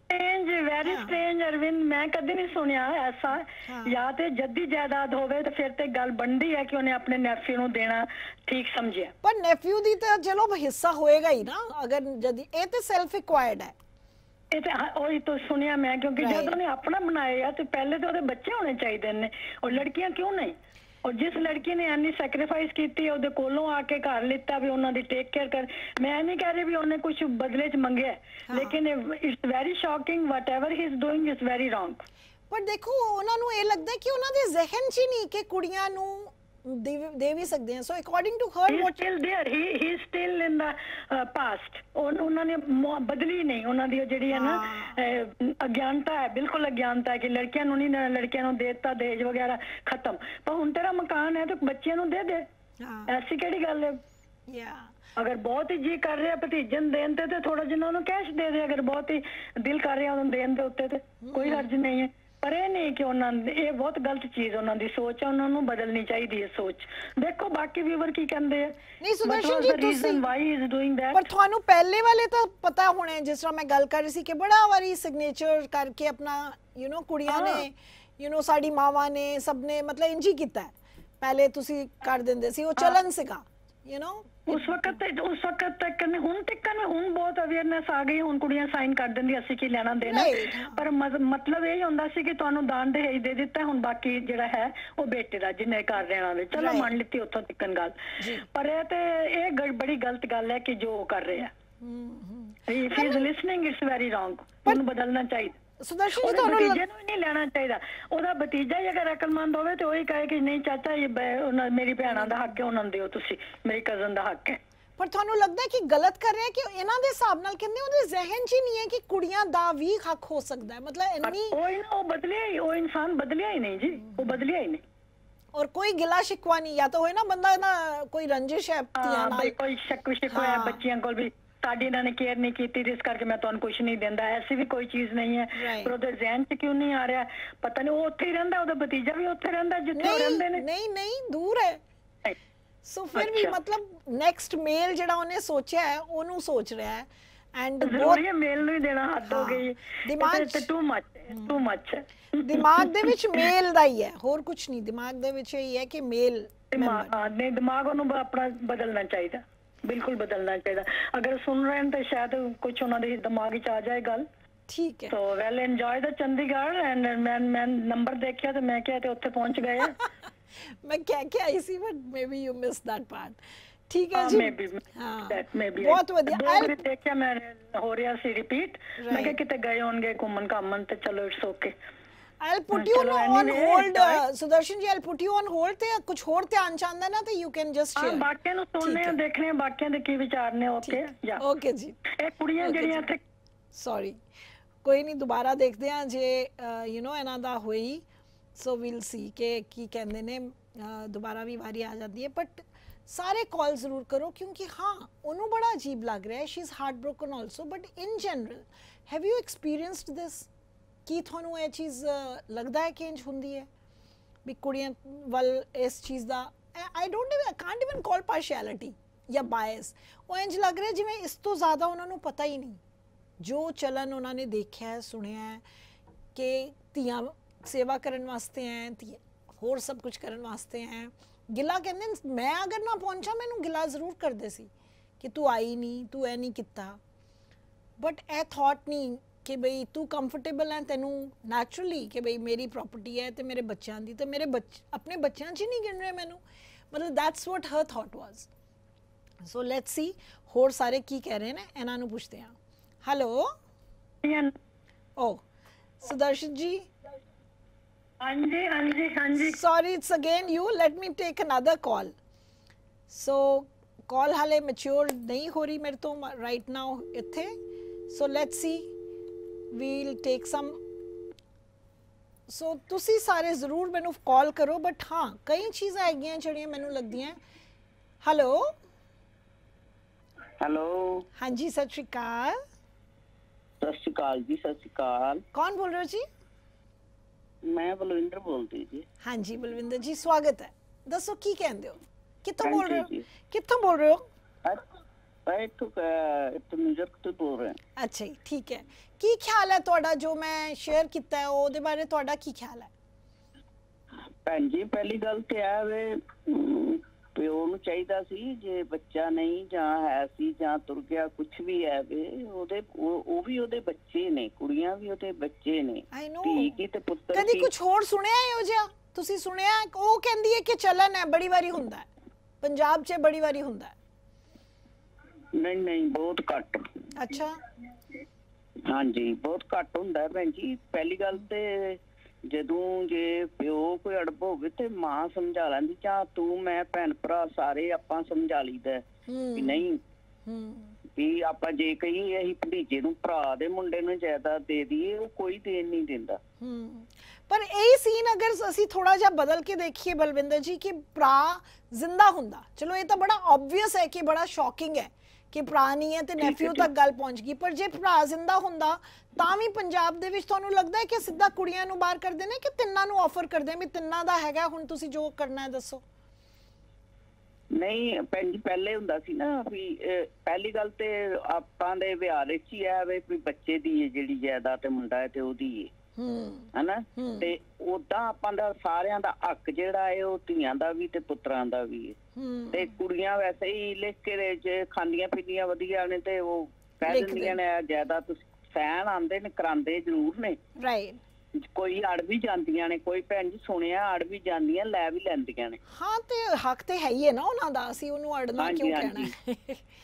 ਵੈਰੀ ਸਟ੍ਰੇਂਜ ਅਰਵਿੰਦ, ਮੈਂ ਕਦੇ ਨਹੀਂ ਸੁਣਿਆ ਐਸਾ। ਜਾਂ ਤੇ ਜੱਦੀ ਜਾਇਦਾਦ ਹੋਵੇ ਤਾਂ ਫਿਰ ਤੇ ਗੱਲ ਬਣਦੀ ਹੈ ਕਿ ਉਹਨੇ ਆਪਣੇ ਨੈਫਿਊ ਨੂੰ ਦੇਣਾ ਠੀਕ ਸਮਝਿਆ। ਪਰ ਨੈਫਿਊ ਦੀ ਤਾਂ ਚਲੋ ਹਿੱਸਾ ਹੋਏਗਾ ਹੀ ਨਾ, ਅਗਰ ਜਦੀ ਇਹ ਤੇ ਸੈਲਫ ਰਿਕੁਆਇਰਡ ਹੈ। ਇਹ ਤੇ ਉਹੀ ਤਾਂ ਸੁਣਿਆ ਮੈਂ, ਕਿਉਂਕਿ ਜਦ ਉਹਨੇ ਆਪਣਾ ਬਣਾਇਆ ਤੇ ਪਹਿਲੇ ਤਾਂ ਉਹਦੇ ਬੱਚੇ ਹੋਣੇ ਚਾਹੀਦੇ ਨੇ, ਔਰ ਲੜਕੀਆਂ ਕਿਉਂ ਨਹੀਂ? ਔਰ ਜਿਸ ਲੜਕੀ ਨੇ ਇੰਨੀ ਸੈਕਰੀਫਾਈਸ ਕੀਤੀ, ਉਹਦੇ ਕੋਲੋਂ ਆ ਕੇ ਘਰ ਲਿੱਤਾ ਵੀ ਉਹਨਾਂ ਦੀ ਟੇਕ ਕੇਅਰ ਕਰ। ਮੈਂ ਨਹੀਂ ਕਹਿ ਰਹੀ ਵੀ ਉਹਨੇ ਕੁਝ ਬਦਲੇ ਚ ਮੰਗਿਆ, ਲੇਕਿਨ it's very shocking. Whatever he is doing is very wrong. ਪਰ ਦੇਖੋ ਉਹਨਾਂ ਨੂੰ ਇਹ ਲੱਗਦਾ ਕਿ ਉਹਨਾਂ ਦੇ ਜ਼ਿਹਨ 'ਚ ਹੀ ਨਹੀਂ ਕਿ ਕੁੜੀਆਂ ਨੂੰ ਦੇ ਵੀ ਸਕਦੇ ਆ। So according to her what still there, he is still in the past. ਉਹਨਾਂ ਨੇ ਬਦਲੀ ਨਹੀਂ। ਉਹਨਾਂ ਦੀ ਜਿਹੜੀ ਹੈ ਨਾ ਅਗਿਆਨਤਾ ਹੈ, ਬਿਲਕੁਲ ਅਗਿਆਨਤਾ ਹੈ ਕਿ ਲੜਕੀਆਂ ਨੂੰ ਨਹੀਂ, ਲੜਕੀਆਂ ਨੂੰ ਦੇਤਾ ਦਹੇਜ ਵਗੈਰਾ ਖਤਮ। ਪਰ ਹੁਣ ਤੇਰਾ ਮਕਾਨ ਹੈ ਤਾਂ ਬੱਚਿਆਂ ਨੂੰ ਦੇ ਦੇ, ਐਸੀ ਕਿਹੜੀ ਗੱਲ ਹੈ? ਅਗਰ ਬਹੁਤ ਹੀ ਜੀ ਕਰ ਰਿਹਾ ਭਤੀਜਨ ਦੇਣ ਤੇ ਥੋੜਾ ਜਿਹਾ ਉਹਨੂੰ ਕੈਸ਼ ਦੇ ਦੇ। ਅਗਰ ਬਹੁਤ ਹੀ ਦਿਲ ਕਰ ਰਿਹਾ ਉਹਨੂੰ ਦੇਣ ਦੇ ਉੱਤੇ ਤੇ ਕੋਈ ਹਰਜ ਨਹੀਂ ਹੈ। ਪਰ ਇਹ ਨਹੀਂ ਕਿ ਉਹਨਾਂ ਇਹ ਬਹੁਤ ਗਲਤ ਚੀਜ਼ ਉਹਨਾਂ ਦੀ ਸੋਚ ਹੈ, ਉਹਨਾਂ ਨੂੰ ਬਦਲਣੀ ਚਾਹੀਦੀ ਹੈ ਸੋਚ। ਦੇਖੋ ਬਾਕੀ ਵੀਵਰ ਕੀ ਕਹਿੰਦੇ ਆ। ਨਹੀਂ ਸੁਦਰਸ਼ਨ ਜੀ ਤੁਸੀਂ ਵਾਈ ਇਜ਼ ਡੂਇੰਗ ਦੈਟ। ਪਰ ਤੁਹਾਨੂੰ ਪਹਿਲੇ ਵਾਲੇ ਤਾਂ ਪਤਾ ਹੋਣਾ, ਜਿਸ ਤਰ੍ਹਾਂ ਮੈਂ ਗੱਲ ਕਰ ਰਹੀ ਸੀ ਕਿ ਬੜਾ ਵਾਰੀ ਸਿਗਨੇਚਰ ਕਰਕੇ ਆਪਣਾ ਕੁੜੀਆਂ ਨੇ ਸਾਡੀ ਮਾਵਾਂ ਨੇ ਸਭ ਨੇ ਮਤਲਬ ਇੰਜ ਹੀ ਕੀਤਾ। ਪਹਿਲੇ ਤੁਸੀਂ ਕਰ ਦਿੰਦੇ ਸੀ, ਉਹ ਚਲਨ ਸੀਗਾ ਉਸ ਵਕਤ ਤੱਕ ਹੁਣ ਬਹੁਤ ਅਵੇਅਰਨੈਸ ਆ ਗਈ। ਹੁਣ ਕੁੜੀਆਂ ਸਾਈਨ ਕਰ ਦਿੰਦੀ, ਅਸੀਂ ਕੀ ਲੈਣਾ ਦੇਣਾ। ਪਰ ਮਤਲਬ ਇਹ ਹੁੰਦਾ ਸੀ ਕਿ ਤੁਹਾਨੂੰ ਦਾਨ ਦਹੇਜ ਦੇ ਦਿੱਤਾ, ਹੁਣ ਬਾਕੀ ਜਿਹੜਾ ਹੈ ਉਹ ਬੇਟੇ ਦਾ, ਜਿਹਨੇ ਘਰ ਰਹਿਣਾ ਹੋਵੇ। ਚਲੋ ਮੰਨ ਲਿੱਤੀ ਉੱਥੋਂ ਤੱਕ ਗੱਲ। ਪਰ ਇਹ ਬੜੀ ਗਲਤ ਗੱਲ ਹੈ ਕਿ ਜੋ ਕਰ ਰਿਹਾ। He is listening, it's very wrong. ਉਹਨੂੰ ਬਦਲਣਾ ਚਾਹੀਦਾ। ਸੁਦਰਸ਼ਨ ਜੀ ਤੁਹਾਨੂੰ ਨਹੀਂ ਲੈਣਾ ਚਾਹੀਦਾ। ਉਹਦਾ ਭਤੀਜਾ ਹੀ ਅਗਰ ਅਕਲਮੰਦ ਹੋਵੇ ਤੇ ਉਹੀ ਕਹੇ ਕਿ ਨਹੀਂ ਚਾਚਾ ਇਹ ਮੇਰੀ ਭੈਣਾਂ ਦਾ ਹੱਕ ਹੈ, ਉਹਨਾਂ ਨੂੰ ਦਿਓ, ਤੁਸੀਂ ਮੇਰੀ ਕਜ਼ਨ ਦਾ ਹੱਕ ਹੈ। ਪਰ ਤੁਹਾਨੂੰ ਲੱਗਦਾ ਕਿ ਗਲਤ ਕਰ ਰਿਹਾ ਕਿ ਇਹਨਾਂ ਦੇ ਹਿਸਾਬ ਨਾਲ ਕਹਿੰਦੇ ਉਹਦੇ ਜ਼ਿਹਨ 'ਚ ਹੀ ਨਹੀਂ ਹੈ ਕਿ ਕੁੜੀਆਂ ਦਾ ਵੀ ਹੱਕ ਹੋ ਸਕਦਾ ਹੈ। ਮਤਲਬ ਇੰਨੀ ਉਹ ਬਦਲਿਆ ਹੀ, ਉਹ ਇਨਸਾਨ ਬਦਲਿਆ ਹੀ ਨਹੀਂ ਜੀ, ਉਹ ਬਦਲਿਆ ਹੀ ਨਹੀਂ। ਔਰ ਕੋਈ ਗਿਲਾ ਸ਼ਿਕਵਾ ਨਹੀਂ, ਜਾਂ ਤਾਂ ਹੋਏ ਨਾ ਬੰਦਾ ਨਾ ਕੋਈ ਰੰਜਿਸ਼ ਹੈ, ਕੋਈ ਸ਼ੱਕ ਸ਼ਿਕਵਾ ਹੈ ਬੱਚਿਆਂ ਕੋਲ ਵੀ ਸਾਡੀ ਇਹਨਾਂ ਨੇ ਕੇਅਰ ਨਹੀਂ ਕੀਤੀ ਇਸ ਕਰਕੇ ਮੈਂ ਤੁਹਾਨੂੰ ਕੁਝ ਨਹੀਂ ਦਿੰਦਾ, ਐਸੀ ਵੀ ਕੋਈ ਚੀਜ਼ ਨਹੀਂ ਹੈ। ਪਰ ਉਹਦੇ ਜ਼ਿਹਨ 'ਚ ਕਿਉਂ ਨਹੀਂ ਆ ਰਿਹਾ ਪਤਾ ਨਹੀਂ। ਉਹ ਉੱਥੇ ਹੀ ਰਹਿੰਦਾ, ਉਹਦਾ ਭਤੀਜਾ ਵੀ ਉੱਥੇ ਰਹਿੰਦਾ ਜਿੱਥੇ ਉਹ ਰਹਿੰਦੇ ਨੇ। ਨਹੀਂ ਦੂਰ ਹੈ। ਸੋ ਫਿਰ ਵੀ ਮਤਲਬ ਨੈਕਸਟ ਮੇਲ ਜਿਹੜਾ ਉਹਨੇ ਸੋਚਿਆ ਹੈ ਉਹਨੂੰ ਸੋਚ ਰਿਹਾ ਹੈ। ਐਂਡ ਜ਼ਰੂਰੀ ਹੈ ਮੇਲ ਨੂੰ ਹੀ ਦੇਣਾ, ਹੱਦ ਹੋ ਗਈ। ਦਿਮਾਗ ਤੇ ਟੂ ਮੱਚ ਦਿਮਾਗ ਦੇ ਵਿੱਚ ਮੇਲ ਦਾ ਹੀ ਹੈ, ਹੋਰ ਕੁਝ ਨਹੀਂ। ਦਿਮਾਗ ਦੇ ਵਿੱਚ ਇਹ ਹੈ ਕਿ ਮੇਲ ਨਹੀਂ, ਦਿਮਾਗ ਉਹਨੂੰ ਆਪਣਾ ਬਦਲਣਾ ਚਾਹੀਦਾ, ਬਿਲਕੁਲ ਬਦਲਣਾ ਚਾਹੀਦਾ। ਅਗਰ ਸੁਣ ਰਹੇ ਨੇ ਤਾਂ ਸ਼ਾਇਦ ਕੁਝ ਉਹਨਾਂ ਦੇ ਦਿਮਾਗ ਵਿੱਚ ਆ ਜਾਏ ਗੱਲ। ਠੀਕ ਹੈ। So well enjoy the Chandigarh. And ਮੈਂ ਨੰਬਰ ਦੇਖਿਆ ਤੇ ਮੈਂ ਕਿਹਾ ਤੇ ਉੱਥੇ ਪਹੁੰਚ ਗਏ ਆ। मैं क्या क्या इसी but maybe you miss that part. ठीक है जी। बहुत ਵਧੀਆ ਦੇਖਿਆ ਮੈਂ, ਹੋ ਰਿਹਾ ਸੀ ਰਿਪੀਟ। ਮੈਂ ਕਿਹਾ ਕਿਤੇ ਗਏ ਹੋਣਗੇ ਘੁੰਮਣ ਘਾਮਣ ਤੇ ਚਲੋ it's okay. I'll put you on hold, Sudarshan ji. I'll put you on hold ਤੇ ਕੁਝ ਹੋਰ ਧਿਆਨ ਚਾਹੁੰਦਾ ਨਾ ਤੇ you can just share। ਬਾਕੀਆਂ ਨੂੰ ਸੁਣਨੇ ਆ, ਦੇਖਣੇ ਆ ਬਾਕੀਆਂ ਦੇ ਕੀ ਵਿਚਾਰ ਨੇ। ਓਕੇ ਜਾਂ ਓਕੇ ਜੀ। ਇਹ ਕੁੜੀਆਂ ਜਿਹੜੀਆਂ ਇੱਥੇ ਸੌਰੀ ਕੋਈ ਨਹੀਂ, ਦੁਬਾਰਾ ਦੇਖਦੇ ਆ ਜੇ ਇਹਨਾਂ ਦਾ ਹੋਈ। ਸੋ ਵੀਲ ਸੀ ਕਿ ਕੀ ਕਹਿੰਦੇ ਨੇ, ਦੁਬਾਰਾ ਵੀ ਵਾਰੀ ਆ ਜਾਂਦੀ ਹੈ। ਬਟ ਸਾਰੇ ਕਾਲ ਜ਼ਰੂਰ ਕਰੋ ਕਿਉਂਕਿ ਹਾਂ ਉਹਨੂੰ ਬੜਾ ਅਜੀਬ ਲੱਗ ਰਿਹਾ ਹੈ। She is heart broken also. But in general have you experienced this? ਕੀ ਤੁਹਾਨੂੰ ਇਹ ਚੀਜ਼ ਲੱਗਦਾ ਹੈ ਕਿ ਇੰਜ ਹੁੰਦੀ ਹੈ ਵੀ ਕੁੜੀਆਂ ਵੱਲ ਇਸ ਚੀਜ਼ ਦਾ I can't even call partiality ਜਾਂ ਬਾਇਸ। ਉਹ ਇੰਜ ਲੱਗ ਰਿਹਾ ਜਿਵੇਂ ਇਸ ਤੋਂ ਜ਼ਿਆਦਾ ਉਹਨਾਂ ਨੂੰ ਪਤਾ ਹੀ ਨਹੀਂ। ਜੋ ਚਲਨ ਉਹਨਾਂ ਨੇ ਦੇਖਿਆ ਹੈ, ਸੁਣਿਆ ਹੈ ਕਿ ਧੀਆਂ ਸੇਵਾ ਕਰਨ ਵਾਸਤੇ ਹੈ, ਹੋਰ ਸਭ ਕੁਝ ਕਰਨ ਵਾਸਤੇ ਹੈ। ਗਿਲਾ ਕਹਿੰਦੇ ਮੈਂ ਅਗਰ ਨਾ ਪਹੁੰਚਾ ਮੈਨੂੰ ਗਿਲਾ ਜ਼ਰੂਰ ਕਰਦੇ ਸੀ ਕਿ ਤੂੰ ਆਈ ਨਹੀਂ, ਤੂੰ ਇਹ ਨਹੀਂ ਕੀਤਾ। ਬਟ ਇਹ ਥਾਟ ਨਹੀਂ ਕਿ ਬਈ ਤੂੰ ਕੰਫਰਟੇਬਲ ਹੈ, ਤੈਨੂੰ ਨੈਚੁਰਲੀ ਕਿ ਬਈ ਮੇਰੀ ਪ੍ਰਾਪਰਟੀ ਹੈ ਤੇ ਮੇਰੇ ਬੱਚਿਆਂ ਦੀ, ਤੇ ਮੇਰੇ ਆਪਣੇ ਬੱਚਿਆਂ 'ਚ ਹੀ ਨਹੀਂ ਗਿਣ ਰਹੇ ਮੈਨੂੰ। ਮਤਲਬ that's what her thought was. So let's see ਹੋਰ ਸਾਰੇ ਕੀ ਕਹਿ ਰਹੇ ਨੇ, ਇਹਨਾਂ ਨੂੰ ਪੁੱਛਦੇ ਹਾਂ। ਹੈਲੋ। ਓ सुदर्शन जी? हाँ जी हाँ जी हाँ जी। Sorry, it's again you. Let me take another call. So call हाले mature नहीं हो रही मेरे तो right now इत्थे. So let's see. We'll take some. So ਤੁਸੀਂ ਸਾਰੇ ਜ਼ਰੂਰ ਮੈਨੂੰ ਕਾਲ ਕਰੋ, ਬਟ ਹਾਂ ਕਈ ਚੀਜ਼ਾਂ ਹੈਗੀਆਂ ਜਿਹੜੀਆਂ ਮੈਨੂੰ ਲੱਗਦੀਆਂ। Hello hello. हाँ जी, सत श्री अकाल। सत श्री अकाल जी, सत श्री अकाल। कौन बोल रहे हो जी? मैं बलविंदर बोलती जी। हाँ जी बलविंदर जी, स्वागत है। दसो की कहंदे हो, कित्थों बोल रहे हो? जी। कित्थों बोल रहे हो? इत्थों न्यूयॉर्क तो बोल रहे हैं। अच्छा जी, ठीक है। की ख्याल है ਤੁਹਾਡਾ ਜੋ ਮੈਂ ਸ਼ੇਅਰ ਕੀਤਾ ਹੈ ਉਹਦੇ ਬਾਰੇ? ਤੁਹਾਡਾ ਕੀ ਖਿਆਲ ਹੈ? ਭੈਣ ਜੀ ਪਹਿਲੀ ਗੱਲ ਤੇ ਆ ਵੇ ਪਿਓ ਨੂੰ ਚਾਹੀਦਾ ਸੀ ਜੇ ਬੱਚਾ ਨਹੀਂ ਜਾਂ ਹੈ ਸੀ ਜਾਂ ਤੁਰ ਗਿਆ ਕੁਝ ਵੀ ਹੈ ਵੇ ਉਹਦੇ ਉਹ ਵੀ ਉਹਦੇ ਬੱਚੇ ਨੇ, ਕੁੜੀਆਂ ਵੀ ਉਹਦੇ ਬੱਚੇ ਨੇ। ਆਈ ਨੋ। ਠੀਕ ਹੀ ਤੇ ਪੁੱਤਰ ਕਦੀ ਕੁਝ ਹੋਰ ਸੁਣਿਆ ਇਹੋ ਜਿਹਾ? ਤੁਸੀਂ ਸੁਣਿਆ? ਉਹ ਕਹਿੰਦੀ ਹੈ ਕਿ ਚਲਨ ਹੈ, ਬੜੀ ਵਾਰੀ ਹੁੰਦਾ ਹੈ ਪੰਜਾਬ 'ਚ, ਬੜੀ ਵਾਰੀ ਹੁੰਦਾ ਹੈ। ਨਹੀਂ ਨਹੀਂ ਬਹੁਤ ਘੱਟ। ਅੱਛਾ। ਹਾਂਜੀ ਬਹੁਤ ਘੱਟ ਹੁੰਦਾ ਭੈਣ ਜੀ। ਪਹਿਲੀ ਗੱਲ ਤੇ ਜਦੋਂ ਜੇ ਪਿਓ ਕੋਈ ਅੜਬ ਹੋਵੇ ਤੇ ਮਾਂ ਸਮਝਾ ਲੈਂਦੀ, ਜਾਂ ਤੂੰ ਮੈਂ ਭੈਣ ਭਰਾ ਸਾਰੇ ਆਪਾਂ ਸਮਝਾ ਲਈਦਾ ਵੀ ਨਹੀਂ ਵੀ ਆਪਾਂ ਜੇ ਕਹੀਏ ਅਸੀਂ ਭਤੀਜੇ ਨੂੰ ਭਰਾ ਦੇ ਮੁੰਡੇ ਨੂੰ ਜਾਇਦਾਦ ਦੇ ਦਈਏ, ਉਹ ਕੋਈ ਦੇਣ ਨਹੀਂ ਦਿੰਦਾ। ਪਰ ਇਹ ਸੀਨ ਅਗਰ ਅਸੀਂ ਥੋੜਾ ਜਿਹਾ ਬਦਲ ਕੇ ਦੇਖੀਏ ਬਲਵਿੰਦਰ ਜੀ ਕਿ ਭਰਾ ਜ਼ਿੰਦਾ ਹੁੰਦਾ, ਚਲੋ ਇਹ ਤਾਂ ਬੜਾ ਆਬਵੀਅਸ ਹੈ ਕਿ ਬੜਾ ਸ਼ੌਕਿੰਗ ਹੈ ਕਿ ਭਰਾ ਨਹੀਂ ਹੈ ਤੇ ਨੈਫਿਊ ਤੱਕ ਗੱਲ ਪਹੁੰਚ ਗਈ, ਪਰ ਜੇ ਭਰਾ ਜ਼ਿੰਦਾ ਹੁੰਦਾ ਤਾਂ ਵੀ ਪੰਜਾਬ ਦੇ ਵਿੱਚ ਤੁਹਾਨੂੰ ਲੱਗਦਾ ਹੈ ਕਿ ਸਿੱਧਾ ਕੁੜੀਆਂ ਨੂੰ ਬਾਹਰ ਕਰਦੇ ਨੇ ਕਿ ਤਿੰਨਾਂ ਨੂੰ ਆਫਰ ਕਰਦੇ ਵੀ ਤਿੰਨਾਂ ਦਾ ਹੈਗਾ, ਹੁਣ ਤੁਸੀਂ ਜੋ ਕਰਨਾ ਹੈ ਦੱਸੋ? ਨਹੀਂ ਭੈਣ ਜੀ ਪਹਿਲੇ ਹੁੰਦਾ ਸੀ ਨਾ ਵੀ ਪਹਿਲੀ ਗੱਲ ਤੇ ਆਪਾਂ ਦੇ ਵਿਆਹ ਵਿੱਚ ਹੀ ਆ ਵੇ ਵੀ ਬੱਚੇ ਦੀ ਹੈ ਜਿਹੜੀ ਜਾਇਦਾਦ ਤੇ ਮੁੰਡਾ ਹੈ ਤੇ ਉਹਦੀ ਹੈ ਹਨਾ, ਤੇ ਉਦਾਂ ਆਪਾਂ ਦਾ ਸਾਰਿਆਂ ਦਾ ਹੱਕ ਜਿਹੜਾ ਹੈ ਉਹ ਧੀਆਂ ਦਾ ਵੀ ਤੇ ਪੁੱਤਰਾਂ ਦਾ ਵੀ ਹੈ। ਤੇ ਕੁੜੀਆਂ ਵੈਸੇ ਹੀ ਲਿਖ ਕੇ ਜੇ ਖਾਂਦੀਆਂ ਪੀਂਦੀਆਂ ਵਧੀਆ ਨੇ ਤੇ ਉਹ ਕਹਿ ਦਿੰਦੀਆਂ ਨੇ ਜਾਇਦਾਦ ਤੁਸੀਂ ਫੈਨ ਆਉਂਦੇ ਨੇ, ਕਰਾਉਂਦੇ ਜ਼ਰੂਰ ਨੇ। ਰਾਈਟ। ਕੋਈ ਅੜ ਵੀ ਜਾਂਦੀਆਂ ਨੇ, ਕੋਈ ਭੈਣ ਜੀ ਸੁਣਿਆ ਅੜ ਵੀ ਜਾਂਦੀਆਂ, ਲੈ ਵੀ ਲੈਂਦੀਆਂ ਨੇ। ਹਾਂ ਤੇ ਹੱਕ ਤੇ ਹੈ ਹੀ ਹੈ ਨਾ ਉਹਨਾਂ ਦਾ, ਅਸੀਂ ਉਹਨੂੰ ਅੜਨਾ ਕਿਉਂ ਕਹਿਣਾ?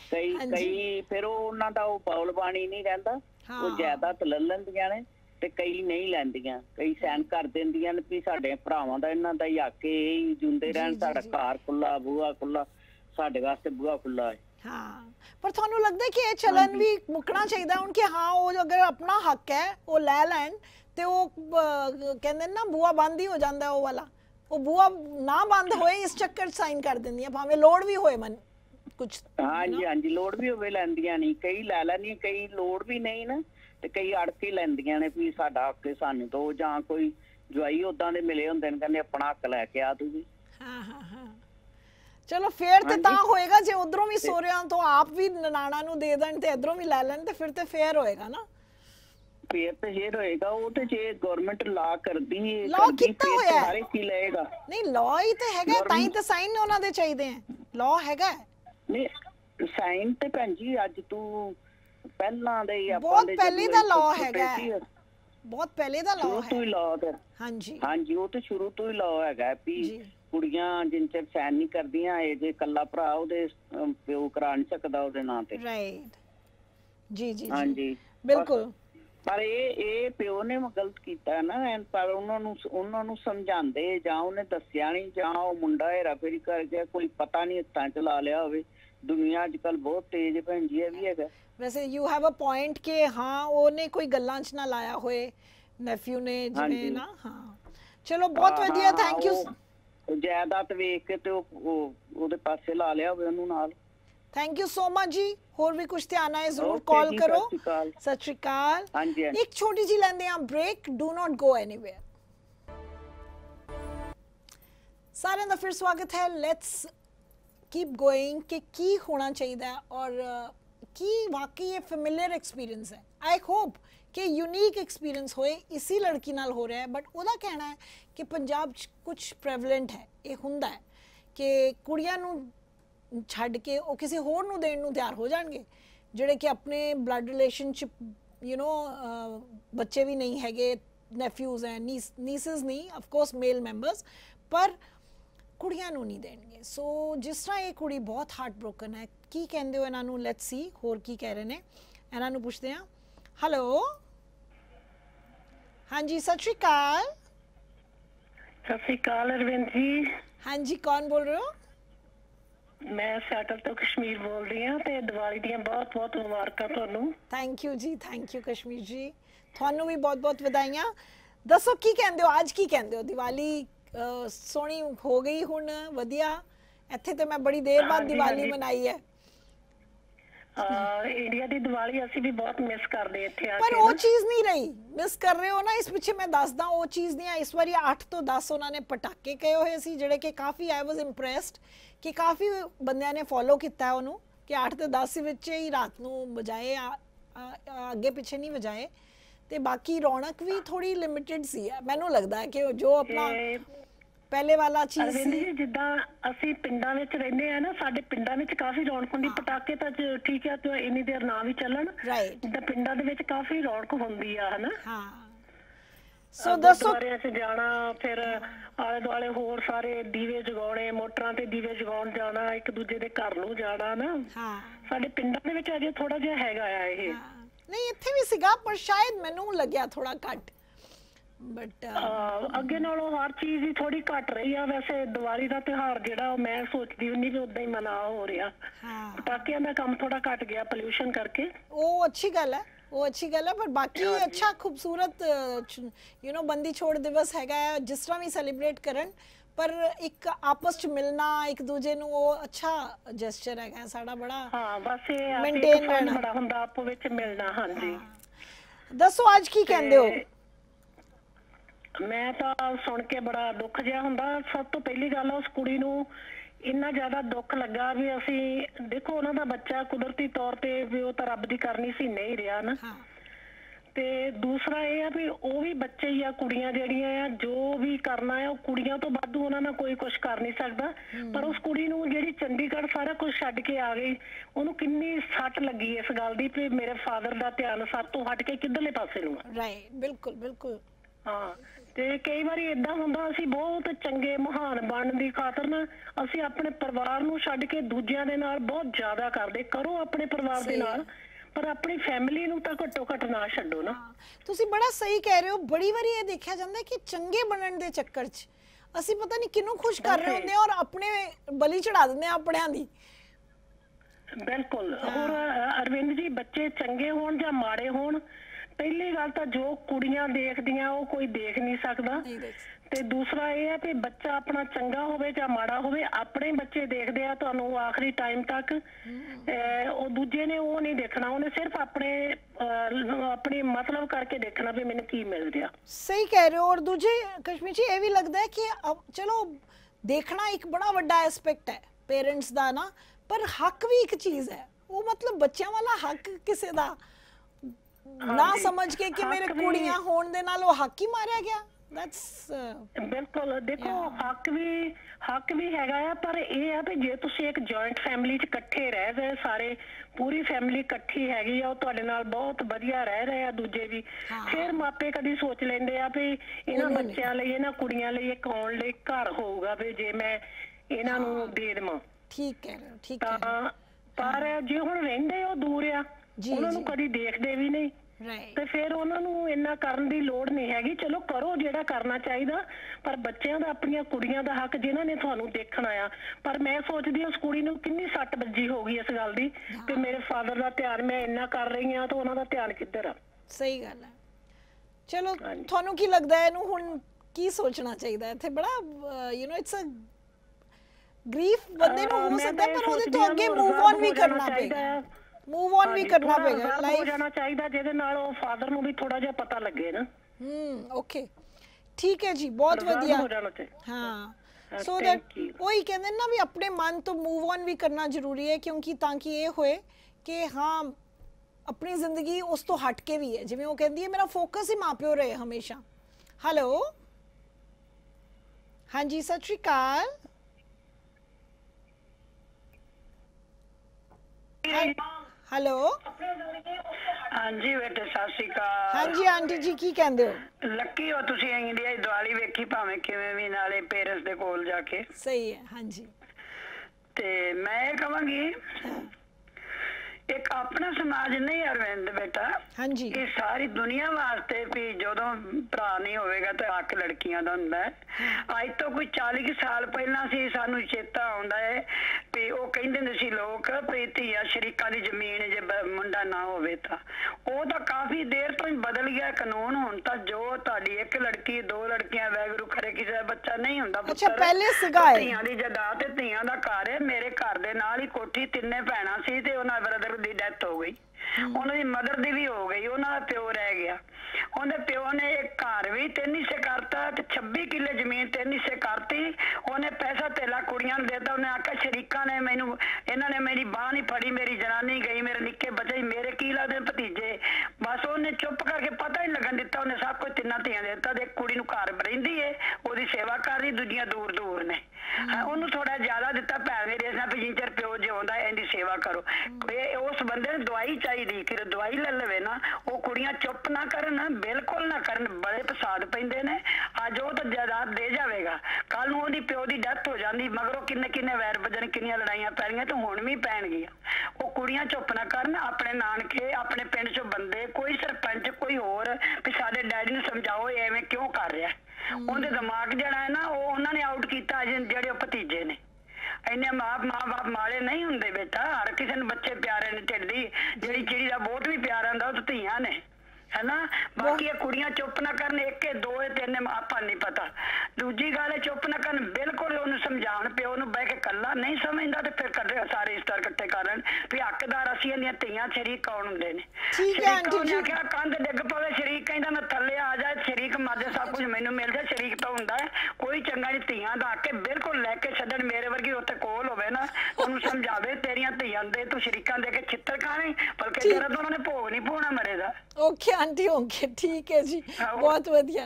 ਕਈ ਫਿਰ ਉਹਨਾਂ ਦਾ ਉਹ ਬੌਲ ਬਾਣੀ ਨਹੀਂ ਰਹਿੰਦਾ, ਉਹ ਜਾਇਦਾਦ ਲੈ ਲੈਂਦੀਆਂ ਨੇ ਤੇ ਕਈ ਨਹੀਂ ਲੈਂਦੀਆਂ, ਕਈ ਸੈਨ ਕਰ ਦਿੰਦੀਆਂ ਨੇ ਵੀ ਸਾਡੇ ਭਰਾਵਾਂ ਦਾ ਇਹਨਾਂ ਦਾ ਹੀ ਹੱਕ ਹੀ ਜੁੰਦੇ ਰਹਿਣ, ਸਾਡਾ ਘਰ ਖੁੱਲਾ ਬੂਹਾ ਖੁੱਲਾ, ਸਾਡੇ ਵਾਸਤੇ ਬੂਹਾ ਖੁੱਲਾ ਹੈ। ਹਾਂ ਪਰ ਤੁਹਾਨੂੰ ਲੱਗਦਾ ਕਿ ਇਹ ਚਲਨ ਵੀ ਮੁੱਕਣਾ ਚਾਹੀਦਾ ਹੁਣ ਕਿ ਹਾਂ ਉਹ ਅਗਰ ਆਪਣਾ ਹੱਕ ਹੈ ਉਹ ਲੈ ਲੈਣ ਤੇ ਉਹ ਕਹਿੰਦੇ ਨਾ ਬੂਹਾ ਬੰਦ ਹੀ ਹੋ ਜਾਂਦਾ, ਉਹ ਵਾਲਾ ਉਹ ਬੂਹਾ ਨਾ ਬੰਦ ਹੋਏ ਇਸ ਚੱਕਰ ਸਾਈਨ ਕਰ ਦਿੰਦੀਆਂ ਭਾਵੇਂ ਲੋੜ ਵੀ ਹੋਏ ਮਨ ਕੁਝ। ਹਾਂਜੀ ਹਾਂਜੀ ਲੋੜ ਵੀ ਹੋਵੇ ਲੈਂਦੀਆਂ ਨਹੀਂ, ਕਈ ਲੈ ਲੈਂਦੀਆਂ, ਕਈ ਲੋੜ ਵੀ ਨਹੀਂ ਨਾ ਤੇ ਕਈ ਅੜ ਕੇ ਲੈਂਦੀਆਂ ਨੇ ਵੀ ਸਾਡਾ ਹੱਕ ਸਾਨੂੰ ਦੋ, ਜਾਂ ਕੋਈ ਜਵਾਈ ਉਦਾਂ ਦੇ ਮਿਲੇ ਹੁੰਦੇ ਨੇ ਕਹਿੰਦੇ ਆਪਣਾ ਹੱਕ ਲੈ ਕੇ ਆ ਤੂੰ ਵੀ। ਹਾਂ ਹਾਂ ਹਾਂ ਚਲੋ ਫੇਰ ਤੇ ਤਾਂ ਹੋਏਗਾ ਜੇ ਉਧਰੋਂ ਵੀ ਸੋਹਰਿਆਂ ਤੋਂ ਆਪ ਵੀ ਨਨਾਣਾ ਨੂੰ ਦੇ ਦੇਣ ਤੇ ਇਧਰੋਂ ਵੀ ਲੈ ਲੈਣ ਤੇ ਫਿਰ ਤੇ ਫੇਰ ਹੋਏਗਾ ਨਾ। ਫੇਰ ਤੇ ਫੇਰ ਹੋਏਗਾ, ਉਹ ਤੇ ਜੇ ਗਵਰਨਮੈਂਟ ਲਾ ਕਰਦੀ ਹੈ ਲਾਅ ਕੀਤਾ ਹੋਇਆ ਹੈ, ਸਾਰੇ ਕੀ ਲਏਗਾ? ਨਹੀਂ ਲਾਅ ਹੀ ਤੇ ਹੈਗਾ, ਤਾਂ ਹੀ ਤੇ ਸਾਈਨ ਉਹਨਾਂ ਦੇ ਚਾਹੀਦੇ ਆ, ਲਾਅ ਹੈਗਾ। ਨਹੀਂ ਸਾਈਨ ਤੇ ਭੈਣ ਜੀ ਅੱਜ ਤੂੰ ਪਹਿਲਾਂ ਦੇ ਆਪਾਂ ਬਹੁਤ ਪਹਿਲੇ ਦਾ ਲਾਅ ਹੈਗਾ, ਬਹੁਤ ਪਹਿਲੇ ਦਾ ਲਾਅ ਹੈ। ਲਾਅ ਹਾਂਜੀ ਹਾਂਜੀ ਉਹ ਤੇ ਸ਼ੁਰੂ ਤੋਂ ਹੀ ਲਾਅ ਹੈਗਾ ਵੀ ਕੁੜੀਆਂ ਜਿੰਨ ਚਿਰ ਸਾਈਨ ਨਹੀਂ ਕਰਦੀਆਂ, ਇਹ ਜੇ ਕੱਲਾ ਭਰਾ ਉਹਦੇ ਪਿਓ ਕਰਾ ਨਹੀਂ ਸਕਦਾ ਉਹਦੇ ਨਾਂ ਤੇ। ਰਾਈਟ ਜੀ ਜੀ ਹਾਂਜੀ ਬਿਲਕੁਲ। ਪਰ ਇਹ ਪਿਓ ਨੇ ਗਲਤ ਕੀਤਾ ਨਾ, ਪਰ ਉਹਨਾਂ ਨੂੰ ਸਮਝਾਉਂਦੇ ਜਾਂ ਉਹਨੇ ਦੱਸਿਆ ਨਹੀਂ, ਜਾਂ ਉਹ ਮੁੰਡਾ ਹੇਰਾ ਫੇਰੀ ਕਰ ਗਿਆ, ਕੋਈ ਪਤਾ ਨਹੀਂ ਹੱਥਾਂ ਚ ਲਾ ਲਿਆ ਹੋਵੇ। ਦੁਨੀਆ ਅੱਜ ਕੱਲ ਬਹੁਤ ਤੇਜ਼ ਹੈ ਭੈਣ ਜੀ, ਇਹ ਵੀ ਹੈਗਾ। ਵੈਸੇ ਯੂ ਹੈਵ ਅ ਪੁਆਇੰਟ ਕਿ ਹਾਂ ਉਹਨੇ ਕੋਈ ਗੱਲਾਂ ਚ ਨਾ ਲਾਇਆ ਹੋਏ ਨੈਫਿਊ ਨੇ ਜਿਵੇਂ ਨਾ। ਹਾਂ ਚਲੋ ਬਹੁਤ ਵਧੀਆ, ਥੈਂਕ ਯੂ। ਜਾਇਦਾਦ ਵੇਖ ਕੇ ਤੇ ਉਹਦੇ ਪਾਸੇ ਲਾ ਲਿਆ ਹੋਵੇ ਉਹਨੂੰ ਨਾਲ। ਥੈਂਕ ਯੂ ਸੋ ਮਚ ਜੀ। ਹੋਰ ਵੀ ਕੁਝ ਧਿਆਨ ਆਏ ਜ਼ਰੂਰ ਕਾਲ ਕਰੋ। ਸਤਿ ਸ਼੍ਰੀ ਅਕਾਲ। ਇੱਕ ਛੋਟੀ ਜੀ ਲੈਂਦੇ ਆ break, do not go anywhere. ਸਾਰਿਆਂ ਦਾ ਫਿਰ ਸਵਾਗਤ ਹੈ। ਲੈਟਸ ਕੀਪ ਗੋਇੰਗ ਕਿ ਕੀ ਹੋਣਾ ਚਾਹੀਦਾ ਔਰ ਕੀ ਵਾਕਈ ਇਹ ਫੈਮਿਲੀਅਰ ਐਕਸਪੀਰੀਅੰਸ ਹੈ। ਆਈ ਹੋਪ ਕਿ यूनिक एक्सपीरियंस होए, इसी लड़की नाल हो रहा है, बट ਉਹਦਾ कहना है कि पंजाब कुछ प्रेवलेंट है, ये ਹੁੰਦਾ है कि ਕੁੜੀਆਂ ਨੂੰ ਛੱਡ ਕੇ ਉਹ ਕਿਸੇ ਹੋਰ ਨੂੰ ਦੇਣ ਨੂੰ ਤਿਆਰ ਹੋ ਜਾਣਗੇ ਜਿਹੜੇ ਕਿ ਆਪਣੇ ਬਲੱਡ ਰਿਲੇਸ਼ਨਸ਼ਿਪ ਯੂ نو ਬੱਚੇ ਵੀ ਨਹੀਂ ਹੈਗੇ, ਨੈਫਿਊਜ਼ ਹੈ, ਨੀਸਸ ਨਹੀਂ, ਆਫ ਕੋਰਸ ਮੇਲ ਮੈਂਬਰਸ, ਪਰ ਕੁੜੀਆਂ ਨੂੰ ਨਹੀਂ ਦੇਣਗੇ। ਸੋ ਜਿਸ ਤਰ੍ਹਾਂ ਇਹ ਕੁੜੀ ਬਹੁਤ ਹਾਰਟ ਬ੍ਰੋਕਨ ਹੈ, ਕੀ ਕਹਿੰਦੇ ਹੋ ਇਹਨਾਂ ਨੂੰ? ਲੈਟਸ ਸੀ ਹੋਰ ਕੀ ਕਹਿ ਰਹੇ ਨੇ, ਇਹਨਾਂ ਨੂੰ ਪੁੱਛਦੇ ਹਾਂ। ਹੈਲੋ हाँ जी, सत श्री अकाल। ਸਤਿ ਸ਼੍ਰੀ ਅਕਾਲ ਅਰਵਿੰਦ ਜੀ। हाँ जी, कौन बोल रहे हो? ਮੈਂ ਸੈਟਲ ਤੋਂ ਕਸ਼ਮੀਰ ਬੋਲ ਰਹੀ ਹਾਂ ਤੇ ਦੀਵਾਲੀ ਦੀਆਂ ਬਹੁਤ ਬਹੁਤ ਮੁਬਾਰਕਾਂ ਤੁਹਾਨੂੰ। थैंक यू जी, थैंक यू कश्मीर जी, ਤੁਹਾਨੂੰ ਵੀ ਬਹੁਤ ਬਹੁਤ ਵਧਾਈਆਂ। ਦੱਸੋ ਕੀ ਕਹਿੰਦੇ ਹੋ, ਅੱਜ ਕੀ ਕਹਿੰਦੇ ਹੋ? ਦੀਵਾਲੀ ਸੋਹਣੀ ਹੋ ਗਈ ਹੁਣ, ਵਧੀਆ। ਇੱਥੇ ਤੇ ਮੈਂ ਬੜੀ ਦੇਰ ਬਾਅਦ ਦੀਵਾਲੀ ਮਨਾਈ ਹੈ। ਇੰਡੀਆ ਦੀ ਦੀਵਾਲੀ ਅਸੀਂ ਵੀ ਬਹੁਤ ਮਿਸ ਕਰਦੇ ਇੱਥੇ ਆ ਕੇ। ਪਰ ਉਹ ਚੀਜ਼ ਨਹੀਂ ਰਹੀ, ਮਿਸ ਕਰ ਰਹੇ ਹੋ ਨਾ। ਇਸ ਪਿੱਛੇ ਮੈਂ ਦੱਸਦਾ, ਉਹ ਚੀਜ਼ ਨਹੀਂ ਆ। ਇਸ ਵਾਰੀ 8 ਤੋਂ 10 ਉਹਨਾਂ ਨੇ ਪਟਾਕੇ ਕਹੇ ਹੋਏ ਸੀ, ਜਿਹੜੇ ਕਿ ਕਾਫੀ ਆਈ ਵਾਸ ਇੰਪ੍ਰੈਸਡ ਕਿ ਕਾਫੀ ਬੰਦਿਆਂ ਨੇ ਫੋਲੋ ਕੀਤਾ ਉਹਨੂੰ, ਕਿ 8 ਤੇ 10 ਵਿੱਚ ਹੀ ਰਾਤ ਨੂੰ ਵਜਾਏ, ਅੱਗੇ ਪਿੱਛੇ ਨਹੀਂ ਵਜਾਏ। ਤੇ ਬਾਕੀ ਰੌਣਕ ਵੀ ਥੋੜੀ ਲਿਮਿਟਿਡ ਸੀ। ਮੈਨੂੰ ਲੱਗਦਾ ਕਿ ਜੋ ਆਪਣਾ ਪਹਿਲੇ ਵਾਲਾ ਚੀਜ਼ ਸੀ। ਜਿੱਦਾਂ ਅਸੀਂ ਪਿੰਡਾਂ ਵਿੱਚ ਰਹਿੰਦੇ ਆ ਨਾ, ਸਾਡੇ ਪਿੰਡਾਂ ਵਿੱਚ ਕਾਫੀ ਰੌਣਕ ਹੁੰਦੀ। ਪਟਾਕੇ ਤਾਂ ਠੀਕ ਹੈ ਤੇ ਇੰਨੀ ਦੇਰ ਨਾ ਵੀ ਚੱਲਣ, ਜਿੱਦਾਂ ਪਿੰਡਾਂ ਦੇ ਵਿੱਚ ਕਾਫੀ ਰੌਣਕ ਹੁੰਦੀ ਆ, ਹਨਾ। ਹਾਂ, ਸੋ ਦੱਸੋ। ਅਸੀਂ ਜਾਣਾ, ਫਿਰ ਆਲੇ ਦੁਆਲੇ ਹੋਰ ਸਾਰੇ ਦੀਵੇ ਜਗਾਉਣੇ, ਮੋਟਰਾਂ ਤੇ ਦੀਵੇ ਜਗਾਉਣ ਜਾਣਾ, ਇੱਕ ਦੂਜੇ ਦੇ ਘਰ ਨੂੰ ਜਾਣਾ ਨਾ। ਹਾਂ, ਸਾਡੇ ਪਿੰਡਾਂ ਦੇ ਵਿੱਚ ਅਜੇ ਥੋੜਾ ਜਿਹਾ ਹੈਗਾ ਆ ਇਹ। ਨਹੀਂ, ਇੱਥੇ ਵੀ ਸੀਗਾ, ਪਰ ਸ਼ਾਇਦ ਮੈਨੂੰ ਲੱਗਿਆ ਥੋੜਾ ਘੱਟ। ਬਟ ਅੱਗੇ ਨਾਲੋਂ ਹਰ ਚੀਜ਼ ਹੀ ਥੋੜੀ ਘੱਟ ਰਹੀ ਆ। ਵੈਸੇ ਦੀਵਾਲੀ ਦਾ ਤਿਉਹਾਰ ਜਿਹੜਾ, ਮੈਂ ਸੋਚਦੀ ਹੁੰਦੀ ਵੀ ਉਦਾਂ ਹੀ ਮਨਾ ਹੋ ਰਿਹਾ। ਪਟਾਕਿਆਂ ਦਾ ਕੰਮ ਥੋੜਾ ਘੱਟ ਗਿਆ ਪੋਲਿਊਸ਼ਨ ਕਰਕੇ। ਉਹ ਅੱਛੀ ਗੱਲ ਹੈ, ਉਹ ਅੱਛੀ ਗੱਲ ਹੈ। ਪਰ ਬਾਕੀ ਅੱਛਾ ਖੂਬਸੂਰਤ ਬੰਦੀ ਛੋੜ ਦਿਵਸ ਹੈਗਾ, ਜਿਸ ਤਰ੍ਹਾਂ ਵੀ ਸੈਲੀਬ੍ਰੇਟ ਕਰਨ, ਪਰ ਇੱਕ ਆਪਸ ਚ ਮਿਲਣਾ, ਇੱਕ ਦੂਜੇ ਨੂੰ, ਉਹ ਅੱਛਾ ਜੈਸਚਰ ਹੈਗਾ ਸਾਡਾ। ਬੜਾ ਬਸ ਇਹ ਮੇਨਟੇਨ ਰਹਿਣਾ ਬੜਾ ਹੁੰਦਾ, ਆਪੋ ਵਿੱਚ ਮਿਲਣਾ। ਹਾਂਜੀ, ਦੱਸੋ ਅੱਜ ਕੀ ਕਹਿੰਦੇ ਹੋ? ਮੈਂ ਤਾਂ ਸੁਣ ਕੇ ਬੜਾ ਦੁੱਖ ਜਿਹਾ ਹੁੰਦਾ। ਸਭ ਤੋਂ ਪਹਿਲੀ ਗੱਲ, ਉਸ ਕੁੜੀ ਨੂੰ ਇੰਨਾ ਜ਼ਿਆਦਾ ਦੁੱਖ ਲੱਗਾ ਵੀ ਅਸੀਂ ਦੇਖੋ, ਉਹਨਾਂ ਦਾ ਬੱਚਾ ਕੁਦਰਤੀ ਤੌਰ ਤੇ ਵੀ ਉਹ ਤਾਂ ਰੱਬ ਦੀ ਕਰਨੀ ਸੀ, ਨਹੀਂ ਰਿਹਾ ਨਾ। ਤੇ ਦੂਸਰਾ ਇਹ ਆ ਵੀ ਉਹ ਵੀ ਬੱਚੇ ਹੀ ਆ, ਕੁੜੀਆਂ ਜਿਹੜੀਆਂ ਆ, ਜੋ ਵੀ ਕਰਨਾ ਆ ਉਹ ਕੁੜੀਆਂ ਤੋਂ ਵਾਧੂ ਉਹਨਾਂ ਨਾਲ ਕੋਈ ਕੁਝ ਕਰ ਨਹੀਂ ਸਕਦਾ। ਪਰ ਉਸ ਕੁੜੀ ਨੂੰ ਜਿਹੜੀ ਚੰਡੀਗੜ੍ਹ ਸਾਰਾ ਕੁਝ ਛੱਡ ਕੇ ਆ ਗਈ, ਉਹਨੂੰ ਕਿੰਨੀ ਸੱਟ ਲੱਗੀ ਇਸ ਗੱਲ ਦੀ ਵੀ ਮੇਰੇ ਫਾਦਰ ਦਾ ਧਿਆਨ ਸਭ ਤੋਂ ਹਟ ਕੇ ਕਿੱਧਰਲੇ ਪਾਸੇ ਨੂੰ ਆ। ਰਾਈਟ, ਬਿਲਕੁਲ ਬਿਲਕੁਲ। ਹਾਂ, ਤੇ ਕਈ ਵਾਰੀ ਏਦਾਂ ਹੁੰਦਾ, ਅਸੀਂ ਬਹੁਤ ਚੰਗੇ ਮਹਾਨ ਬਣਨ ਦੀ ਖਾਤਰ ਨਾ ਅਸੀਂ ਆਪਣੇ ਪਰਿਵਾਰ ਨੂੰ ਛੱਡ ਕੇ ਦੂਜਿਆਂ ਦੇ ਨਾਲ ਬਹੁਤ ਜ਼ਿਆਦਾ ਕਰਦੇ। ਕਰੋ ਆਪਣੇ ਪਰਿਵਾਰ ਦੇ ਨਾਲ, ਪਰ ਆਪਣੀ ਫੈਮਿਲੀ ਨੂੰ ਤਾਂ ਘੱਟੋ ਘੱਟ ਨਾ ਛੱਡੋ ਨਾ। ਤੁਸੀਂ ਬੜਾ ਸਹੀ ਕਹਿ ਰਹੇ ਹੋ। ਬੜੀ ਵਾਰੀ ਇਹ ਦੇਖਿਆ ਜਾਂਦਾ ਕਿ ਚੰਗੇ ਬਣਨ ਦੇ ਚੱਕਰ 'ਚ ਅਸੀਂ ਪਤਾ ਨਹੀਂ ਕਿਹਨੂੰ ਖੁਸ਼ ਕਰ ਰਹੇ ਹੁੰਦੇ ਆ, ਔਰ ਆਪਣੇ ਬਲੀ ਚੜਾ ਦਿੰਦੇ ਆ ਆਪਣਿਆਂ ਦੀ। ਬਿਲਕੁਲ। ਹੋਰ ਅਰਵਿੰਦ ਜੀ, ਬੱਚੇ ਚੰਗੇ ਹੋਣ ਜਾਂ ਮਾੜੇ ਹੋਣ, ਪਹਿਲੀ ਗੱਲ ਤਾਂ ਜੋ ਕੁੜੀਆਂ ਦੇਖਦੀਆਂ ਉਹ ਕੋਈ ਦੇਖ ਨਹੀਂ ਸਕਦਾ। ਤੇ ਦੂਸਰਾ ਇਹ ਹੈ ਕਿ ਬੱਚਾ ਆਪਣਾ ਚੰਗਾ ਹੋਵੇ ਜਾਂ ਮਾੜਾ ਹੋਵੇ, ਆਪਣੇ ਬੱਚੇ ਦੇਖਦੇ ਆ ਤੁਹਾਨੂੰ ਆਖਰੀ ਟਾਈਮ ਤੱਕ। ਉਹ ਦੂਜੇ ਨੇ ਉਹ ਨਹੀਂ ਦੇਖਣਾ, ਉਹਨੇ ਸਿਰਫ ਆਪਣੇ ਮਤਲਬ ਕਰਕੇ ਦੇਖਣਾ ਵੀ ਮੈਨੂੰ ਕੀ ਮਿਲ ਰਿਹਾ। ਸਹੀ ਕਹਿ ਰਹੇ ਹੋ। ਔਰ ਦੂਜੇ ਕਸ਼ਮੀਰ ਜੀ, ਇਹ ਵੀ ਲੱਗਦਾ ਹੈ ਕਿ ਚਲੋ ਦੇਖਣਾ ਇੱਕ ਬੜਾ ਵੱਡਾ ਐਸਪੈਕਟ ਹੈ ਪੇਰੈਂਟਸ ਦਾ ਨਾ, ਪਰ ਹੱਕ ਵੀ ਇੱਕ ਚੀਜ਼ ਹੈ। ਉਹ ਮਤਲਬ ਬੱਚਿਆਂ ਵਾਲਾ ਹੱਕ ਕਿਸੇ ਦਾ ਨਾ ਸਮਝ ਕੇ ਕਿ ਮੇਰੇ ਕੁੜੀਆਂ ਹੋਣ ਦੇ ਨਾਲ ਉਹ ਹੱਕ ਹੀ ਮਾਰਿਆ ਗਿਆ। ਬਿਲਕੁਲ। ਦੇਖੋ, ਹੱਕ ਵੀ ਹੈਗਾ ਆ, ਪਰ ਇਹ ਆ ਵੀ ਜੇ ਤੁਸੀਂ ਇੱਕ ਜੁਆਇੰਟ ਫੈਮਿਲੀ 'ਚ ਇਕੱਠੇ ਰਹਿ ਰਹੇ, ਸਾਰੇ ਪੂਰੀ ਫੈਮਿਲੀ ਇਕੱਠੀ ਹੈਗੀ ਆ, ਉਹ ਤੁਹਾਡੇ ਨਾਲ ਬਹੁਤ ਵਧੀਆ ਰਹਿ ਰਹੇ ਆ ਦੂਜੇ ਵੀ, ਫਿਰ ਮਾਪੇ ਕਦੀ ਸੋਚ ਲੈਂਦੇ ਆ ਵੀ ਇਹਨਾਂ ਬੱਚਿਆਂ ਲਈ, ਇਹਨਾਂ ਕੁੜੀਆਂ ਲਈ ਇੱਕ ਆਉਣ ਲਈ ਘਰ ਹੋਊਗਾ ਵੀ ਜੇ ਮੈਂ ਇਹਨਾਂ ਨੂੰ ਦੇ ਦੇਵਾਂ। ਠੀਕ ਹੈ, ਠੀਕ ਹੈ। ਪਰ ਜੇ ਹੁਣ ਰਹਿੰਦੇ ਉਹ ਦੂਰ ਆ, ਉਹਨਾਂ ਨੂੰ ਕਦੀ ਦੇਖਦੇ ਵੀ ਨਹੀਂ, ਤੇ ਫਿਰ ਉਹਨਾਂ ਨੂੰ ਇੰਨਾ ਕਰਨ ਦੀ ਲੋੜ ਨਹੀਂ ਹੈਗੀ। ਚਲੋ ਕਰੋ ਜਿਹੜਾ ਕਰਨਾ ਚਾਹੀਦਾ, ਪਰ ਬੱਚਿਆਂ ਦਾ, ਆਪਣੀਆਂ ਕੁੜੀਆਂ ਦਾ ਹੱਕ ਜਿਨ੍ਹਾਂ ਨੇ ਤੁਹਾਨੂੰ ਦੇਖਣਾ ਆ। ਪਰ ਮੈਂ ਸੋਚਦੀ ਉਸ ਕੁੜੀ ਨੂੰ ਕਿੰਨੀ ਸੱਟ ਵੱਜੀ ਹੋਗੀ ਇਸ ਗੱਲ ਦੀ ਕਿ ਮੇਰੇ ਫਾਦਰ ਦਾ ਧਿਆਨ ਮੈਂ ਇੰਨਾ ਕਰ ਰਹੀ ਹਾਂ ਤਾਂ ਉਹਨਾਂ ਦਾ ਧਿਆਨ ਕਿੱਧਰ ਆ। ਸਹੀ ਗੱਲ ਹੈ। ਚਲੋ, ਤੁਹਾਨੂੰ ਕੀ ਲੱਗਦਾ ਹੈ ਇਹਨੂੰ ਹੁਣ ਕੀ ਸੋਚਣਾ ਚਾਹੀਦਾ? ਇੱਥੇ ਬੜਾ ਇਟਸ ਅ ਗ੍ਰੀਫ ਬੰਦੇ ਨੂੰ ਹੋ ਸਕਦਾ, ਪਰ ਉਹਦੇ ਤੋਂ ਅੱਗੇ ਮੂਵ ਔਨ ਵੀ ਕਰਨਾ ਪਏਗਾ। ਮੂਵ ਔਨ ਵੀ ਕਰਨਾ ਪਏਗਾ, ਲਾਈਫ ਹੋ ਜਾਣਾ ਚਾਹੀਦਾ, ਜਿਹਦੇ ਨਾਲ ਉਹ ਫਾਦਰ ਨੂੰ ਵੀ ਥੋੜਾ ਜਿਹਾ ਪਤਾ ਲੱਗੇ ਨਾ। ਓਕੇ, ਠੀਕ ਹੈ ਜੀ, ਬਹੁਤ ਵਧੀਆ। ਹਾਂ, ਸੋ ਦੈਟ ਉਹੀ ਕਹਿੰਦੇ ਨਾ ਵੀ ਆਪਣੇ ਮਨ ਤੋਂ ਮੂਵ ਔਨ ਵੀ ਕਰਨਾ ਜ਼ਰੂਰੀ ਹੈ, ਕਿਉਂਕਿ ਤਾਂ ਕਿ ਇਹ ਹੋਏ ਕਿ ਹਾਂ ਆਪਣੀ ਜ਼ਿੰਦਗੀ ਉਸ ਤੋਂ ਹਟ ਕੇ ਵੀ ਹੈ। ਜਿਵੇਂ ਉਹ ਕਹਿੰਦੀ ਹੈ ਮੇਰਾ ਫੋਕਸ ਹੀ ਮਾਂ ਪਿਓ ਰਹੇ ਹਮੇਸ਼ਾ। ਹੈਲੋ, ਹਾਂਜੀ, ਸਤਿ ਸ਼੍ਰੀ ਅਕਾਲ। हेलो, हाँ जी बेटे, सत श्री अकाल। हाँ जी आंटी जी, की कहंदे हो? लक्की हो तुसी इंडिया दी दिवाली वेखी भावें किवें भी, नाले पेरेंट्स दे कोल जाके। सही है। हाँ जी। ते मैं कहांगी ਇੱਕ ਆਪਣਾ ਸਮਾਜ ਨਹੀਂ ਅਰਵਿੰਦ ਬੇਟਾ, ਹਾਂਜੀ, ਇਹ ਸਾਰੀ ਦੁਨੀਆ ਵਾਸਤੇ ਵੀ ਜਦੋਂ ਭਰਾ ਨਹੀਂ ਹੋਵੇਗਾ ਤਾਂ ਹੱਕ ਲੜਕੀਆਂ ਦਾ ਹੁੰਦਾ ਹੈ। ਅੱਜ ਤੋਂ ਕੋਈ 40 ਸਾਲ ਪਹਿਲਾਂ ਸੀ, ਸਾਨੂੰ ਚੇਤਾ ਆਉਂਦਾ ਹੈ ਵੀ ਉਹ ਕਹਿੰਦੇ ਹੁੰਦੇ ਸੀ ਲੋਕ ਵੀ ਧੀਆ ਸ਼ਰੀਕਾਂ ਦੀ ਜ਼ਮੀਨ ਜੇ ਮੁੰਡਾ ਨਾ ਹੋਵੇ ਤਾਂ। ਉਹ ਤਾਂ ਕਾਫੀ ਦੇਰ ਤੋਂ ਹੀ ਬਦਲ ਗਿਆ ਕਾਨੂੰਨ। ਹੁਣ ਤਾਂ ਜੋ ਤੁਹਾਡੀ ਇੱਕ ਲੜਕੀ 2 ਲੜਕੀਆਂ ਵੈਗਰੂ ਖਰੇ ਕਿਸੇ ਦਾ ਬੱਚਾ ਨਹੀਂ ਹੁੰਦਾ ਅੱਛਾ ਪਹਿਲੇ ਸਿਗਾ ਧੀਆਂ ਦੀ ਜਾਇਦਾਦ ਤੇ ਧੀਆਂ ਦਾ ਘਰ ਹੈ। ਮੇਰੇ ਘਰ ਦੇ ਨਾਲ ਹੀ ਕੋਠੀ, 3 ਭੈਣਾਂ ਸੀ ਤੇ ਉਹਨਾਂ ਬ੍ਰਦਰ ਦੀ ਡੈਥ ਹੋ ਗਈ, ਉਹਨਾਂ ਦੀ ਮਦਰ ਦੀ ਵੀ ਹੋ ਗਈ, ਉਹਨਾਂ ਦਾ ਪਿਓ ਰਹਿ ਗਿਆ। ਉਹਦੇ ਪਿਓ ਨੇ ਇੱਕ ਘਰ ਵੀ 3 ਹਿੱਸੇ ਕਰਤਾ ਤੇ 26 ਕਿੱਲੇ ਜ਼ਮੀਨ 3 ਹਿੱਸੇ ਕਰਤੀ। ਉਹਨੇ ਪੈਸਾ ਧੇਲਾ ਕੁੜੀਆਂ ਨੂੰ ਦੇਤਾ। ਉਹਨੇ ਆਖਿਆ ਸ਼ਰੀਕਾਂ ਨੇ ਮੈਨੂੰ, ਇਹਨਾਂ ਨੇ ਮੇਰੀ ਬਾਂਹ ਨਹੀਂ ਫੜੀ, ਮੇਰੀ ਜਨਾਨੀ ਗਈ, ਮੇਰੇ ਨਿੱਕੇ ਬੱਚੇ, ਮੇਰੇ ਕੀ ਲੱਗਦੇ ਭਤੀਜੇ। ਬਸ ਉਹਨੇ ਚੁੱਪ ਕਰਕੇ ਪਤਾ ਹੀ ਲੱਗਣ ਦਿੱਤਾ, ਉਹਨੇ ਸਭ ਕੁਝ 3 ਧੀਆਂ ਦੇ ਦਿੱਤਾ। ਤੇ ਇੱਕ ਕੁੜੀ ਨੂੰ ਘਰ ਰਹਿੰਦੀ ਏ, ਉਹਦੀ ਸੇਵਾ ਕਰਦੀ, ਦੂਜੀਆਂ ਦੂਰ ਦੂਰ ਨੇ। ਉਹਨੂੰ ਥੋੜਾ ਜ਼ਿਆਦਾ ਦਿੱਤਾ, ਭੈਣ ਮੇਰੀ ਇਸ ਨਾਲ ਵੀ ਜਿੰਚਰ ਪਿਓ ਜਿਉਂਦਾ ਇਹਦੀ ਸੇਵਾ ਕਰੋ। ਉਸ ਬੰਦੇ ਨੂੰ ਦਵਾਈ ਚਾਹੀਦੀ ਕਿ ਦਵਾਈ ਲੈ ਲਵੇ ਨਾ। ਉਹ ਕੁੜੀਆਂ ਚੁੱਪ ਨਾ ਕਰਨ, ਬਿਲਕੁਲ ਨਾ ਕਰਨ, ਬੜੇ ਫਸਾਦ ਪੈਂਦੇ ਨੇ। ਅੱਜ ਉਹ ਤਾਂ ਜਾਇਦਾਦ ਦੇ ਜਾਵੇਗਾ, ਕੱਲ ਨੂੰ ਉਹਦੀ ਪਿਓ ਦੀ ਡੈਥ ਹੋ ਜਾਂਦੀ, ਮਗਰੋਂ ਕਿੰਨੇ ਵੈਰ ਵਜਨ, ਕਿੰਨੀਆਂ ਲੜਾਈਆਂ ਪੈਣੀਆਂ ਤੇ ਹੁਣ ਵੀ ਪੈਣਗੀਆਂ। ਉਹ ਕੁੜੀਆਂ ਚੁੱਪ ਨਾ ਕਰਨ। ਆਪਣੇ ਨਾਨਕੇ, ਆਪਣੇ ਪਿੰਡ ਚੋਂ ਬੰਦੇ, ਕੋਈ ਸਰਪੰਚ, ਕੋਈ ਹੋਰ, ਵੀ ਸਾਡੇ ਡੈਡੀ ਨੂੰ ਸਮਝਾਓ ਐਵੇਂ ਕਿਉਂ ਕਰ ਰਿਹਾ। ਉਹਦੇ ਦਿਮਾਗ ਜਿਹੜਾ ਹੈ ਨਾ, ਉਹ ਉਹਨਾਂ ਨੇ ਆਊਟ ਕੀਤਾ ਜਿਹੜੇ ਉਹ ਭਤੀਜੇ ਨੇ। ਇੰਨੇ ਮਾਂ ਬਾਪ ਮਾੜੇ ਨਹੀਂ ਹੁੰਦੇ ਬੇਟਾ, ਹਰ ਕਿਸੇ ਨੂੰ ਬੱਚੇ ਪਿਆਰੇ ਨੇ। ਢਿੱਡੀ ਜਿਹੜੀ ਚਿੜੀ ਦਾ ਬਹੁਤ ਵੀ ਪਿਆਰ ਆਉਂਦਾ ਉਹ ਧੀਆਂ ਨੇ, है ना। बाकी ये कुड़ियां चुप ना करन, 1 2 3 आपा नहीं पता। दूजी गल चुप ना करन, बिल्कुल उन्हें समझाउण, प्यो नूं बह के कल्ला नहीं समझदा ते फिर कड्डे सारे रिश्तेदार इकट्ठे करन भी हकदार असीं इहदियां धीआं। शरीक कौन हुंदे ने? शरीक ने आखिया कंध डिग पवे, शरीक कहंदा मैं थल्ले आ जा, शरीक मर जा, सब कुछ मैनूं मिल जा। शरीक तो हुंदा है कोई चंगा नहीं। धीआं दा के बिल्कुल लैके छड्डण, मेरे वर्गी उत्ते कोल होवे ना, उहनूं समझावे तेरियां धीआं दे तूं शरीकां दे के छित्तर खाणे, बल्कि तेरा तो उन्होंने भोग नहीं पाउणा मरे दा। ओके आंटी, ओके ठीक है जी, बहुत बढ़िया।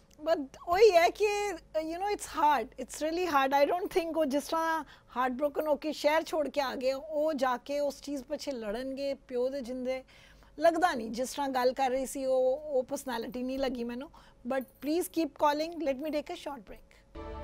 बट वही है कि you know it's hard, it's really hard. I don't think वो जिस तरह हार्ट ब्रोकन होके शहर छोड़ के आ गए, वो जाके उस चीज़ पिछे लड़नगे प्यो दे जिंदे। लगता नहीं जिस तरह गल कर रही सी वो पर्सनैलिटी नहीं लगी मैनू। But please keep calling, let me take a short break.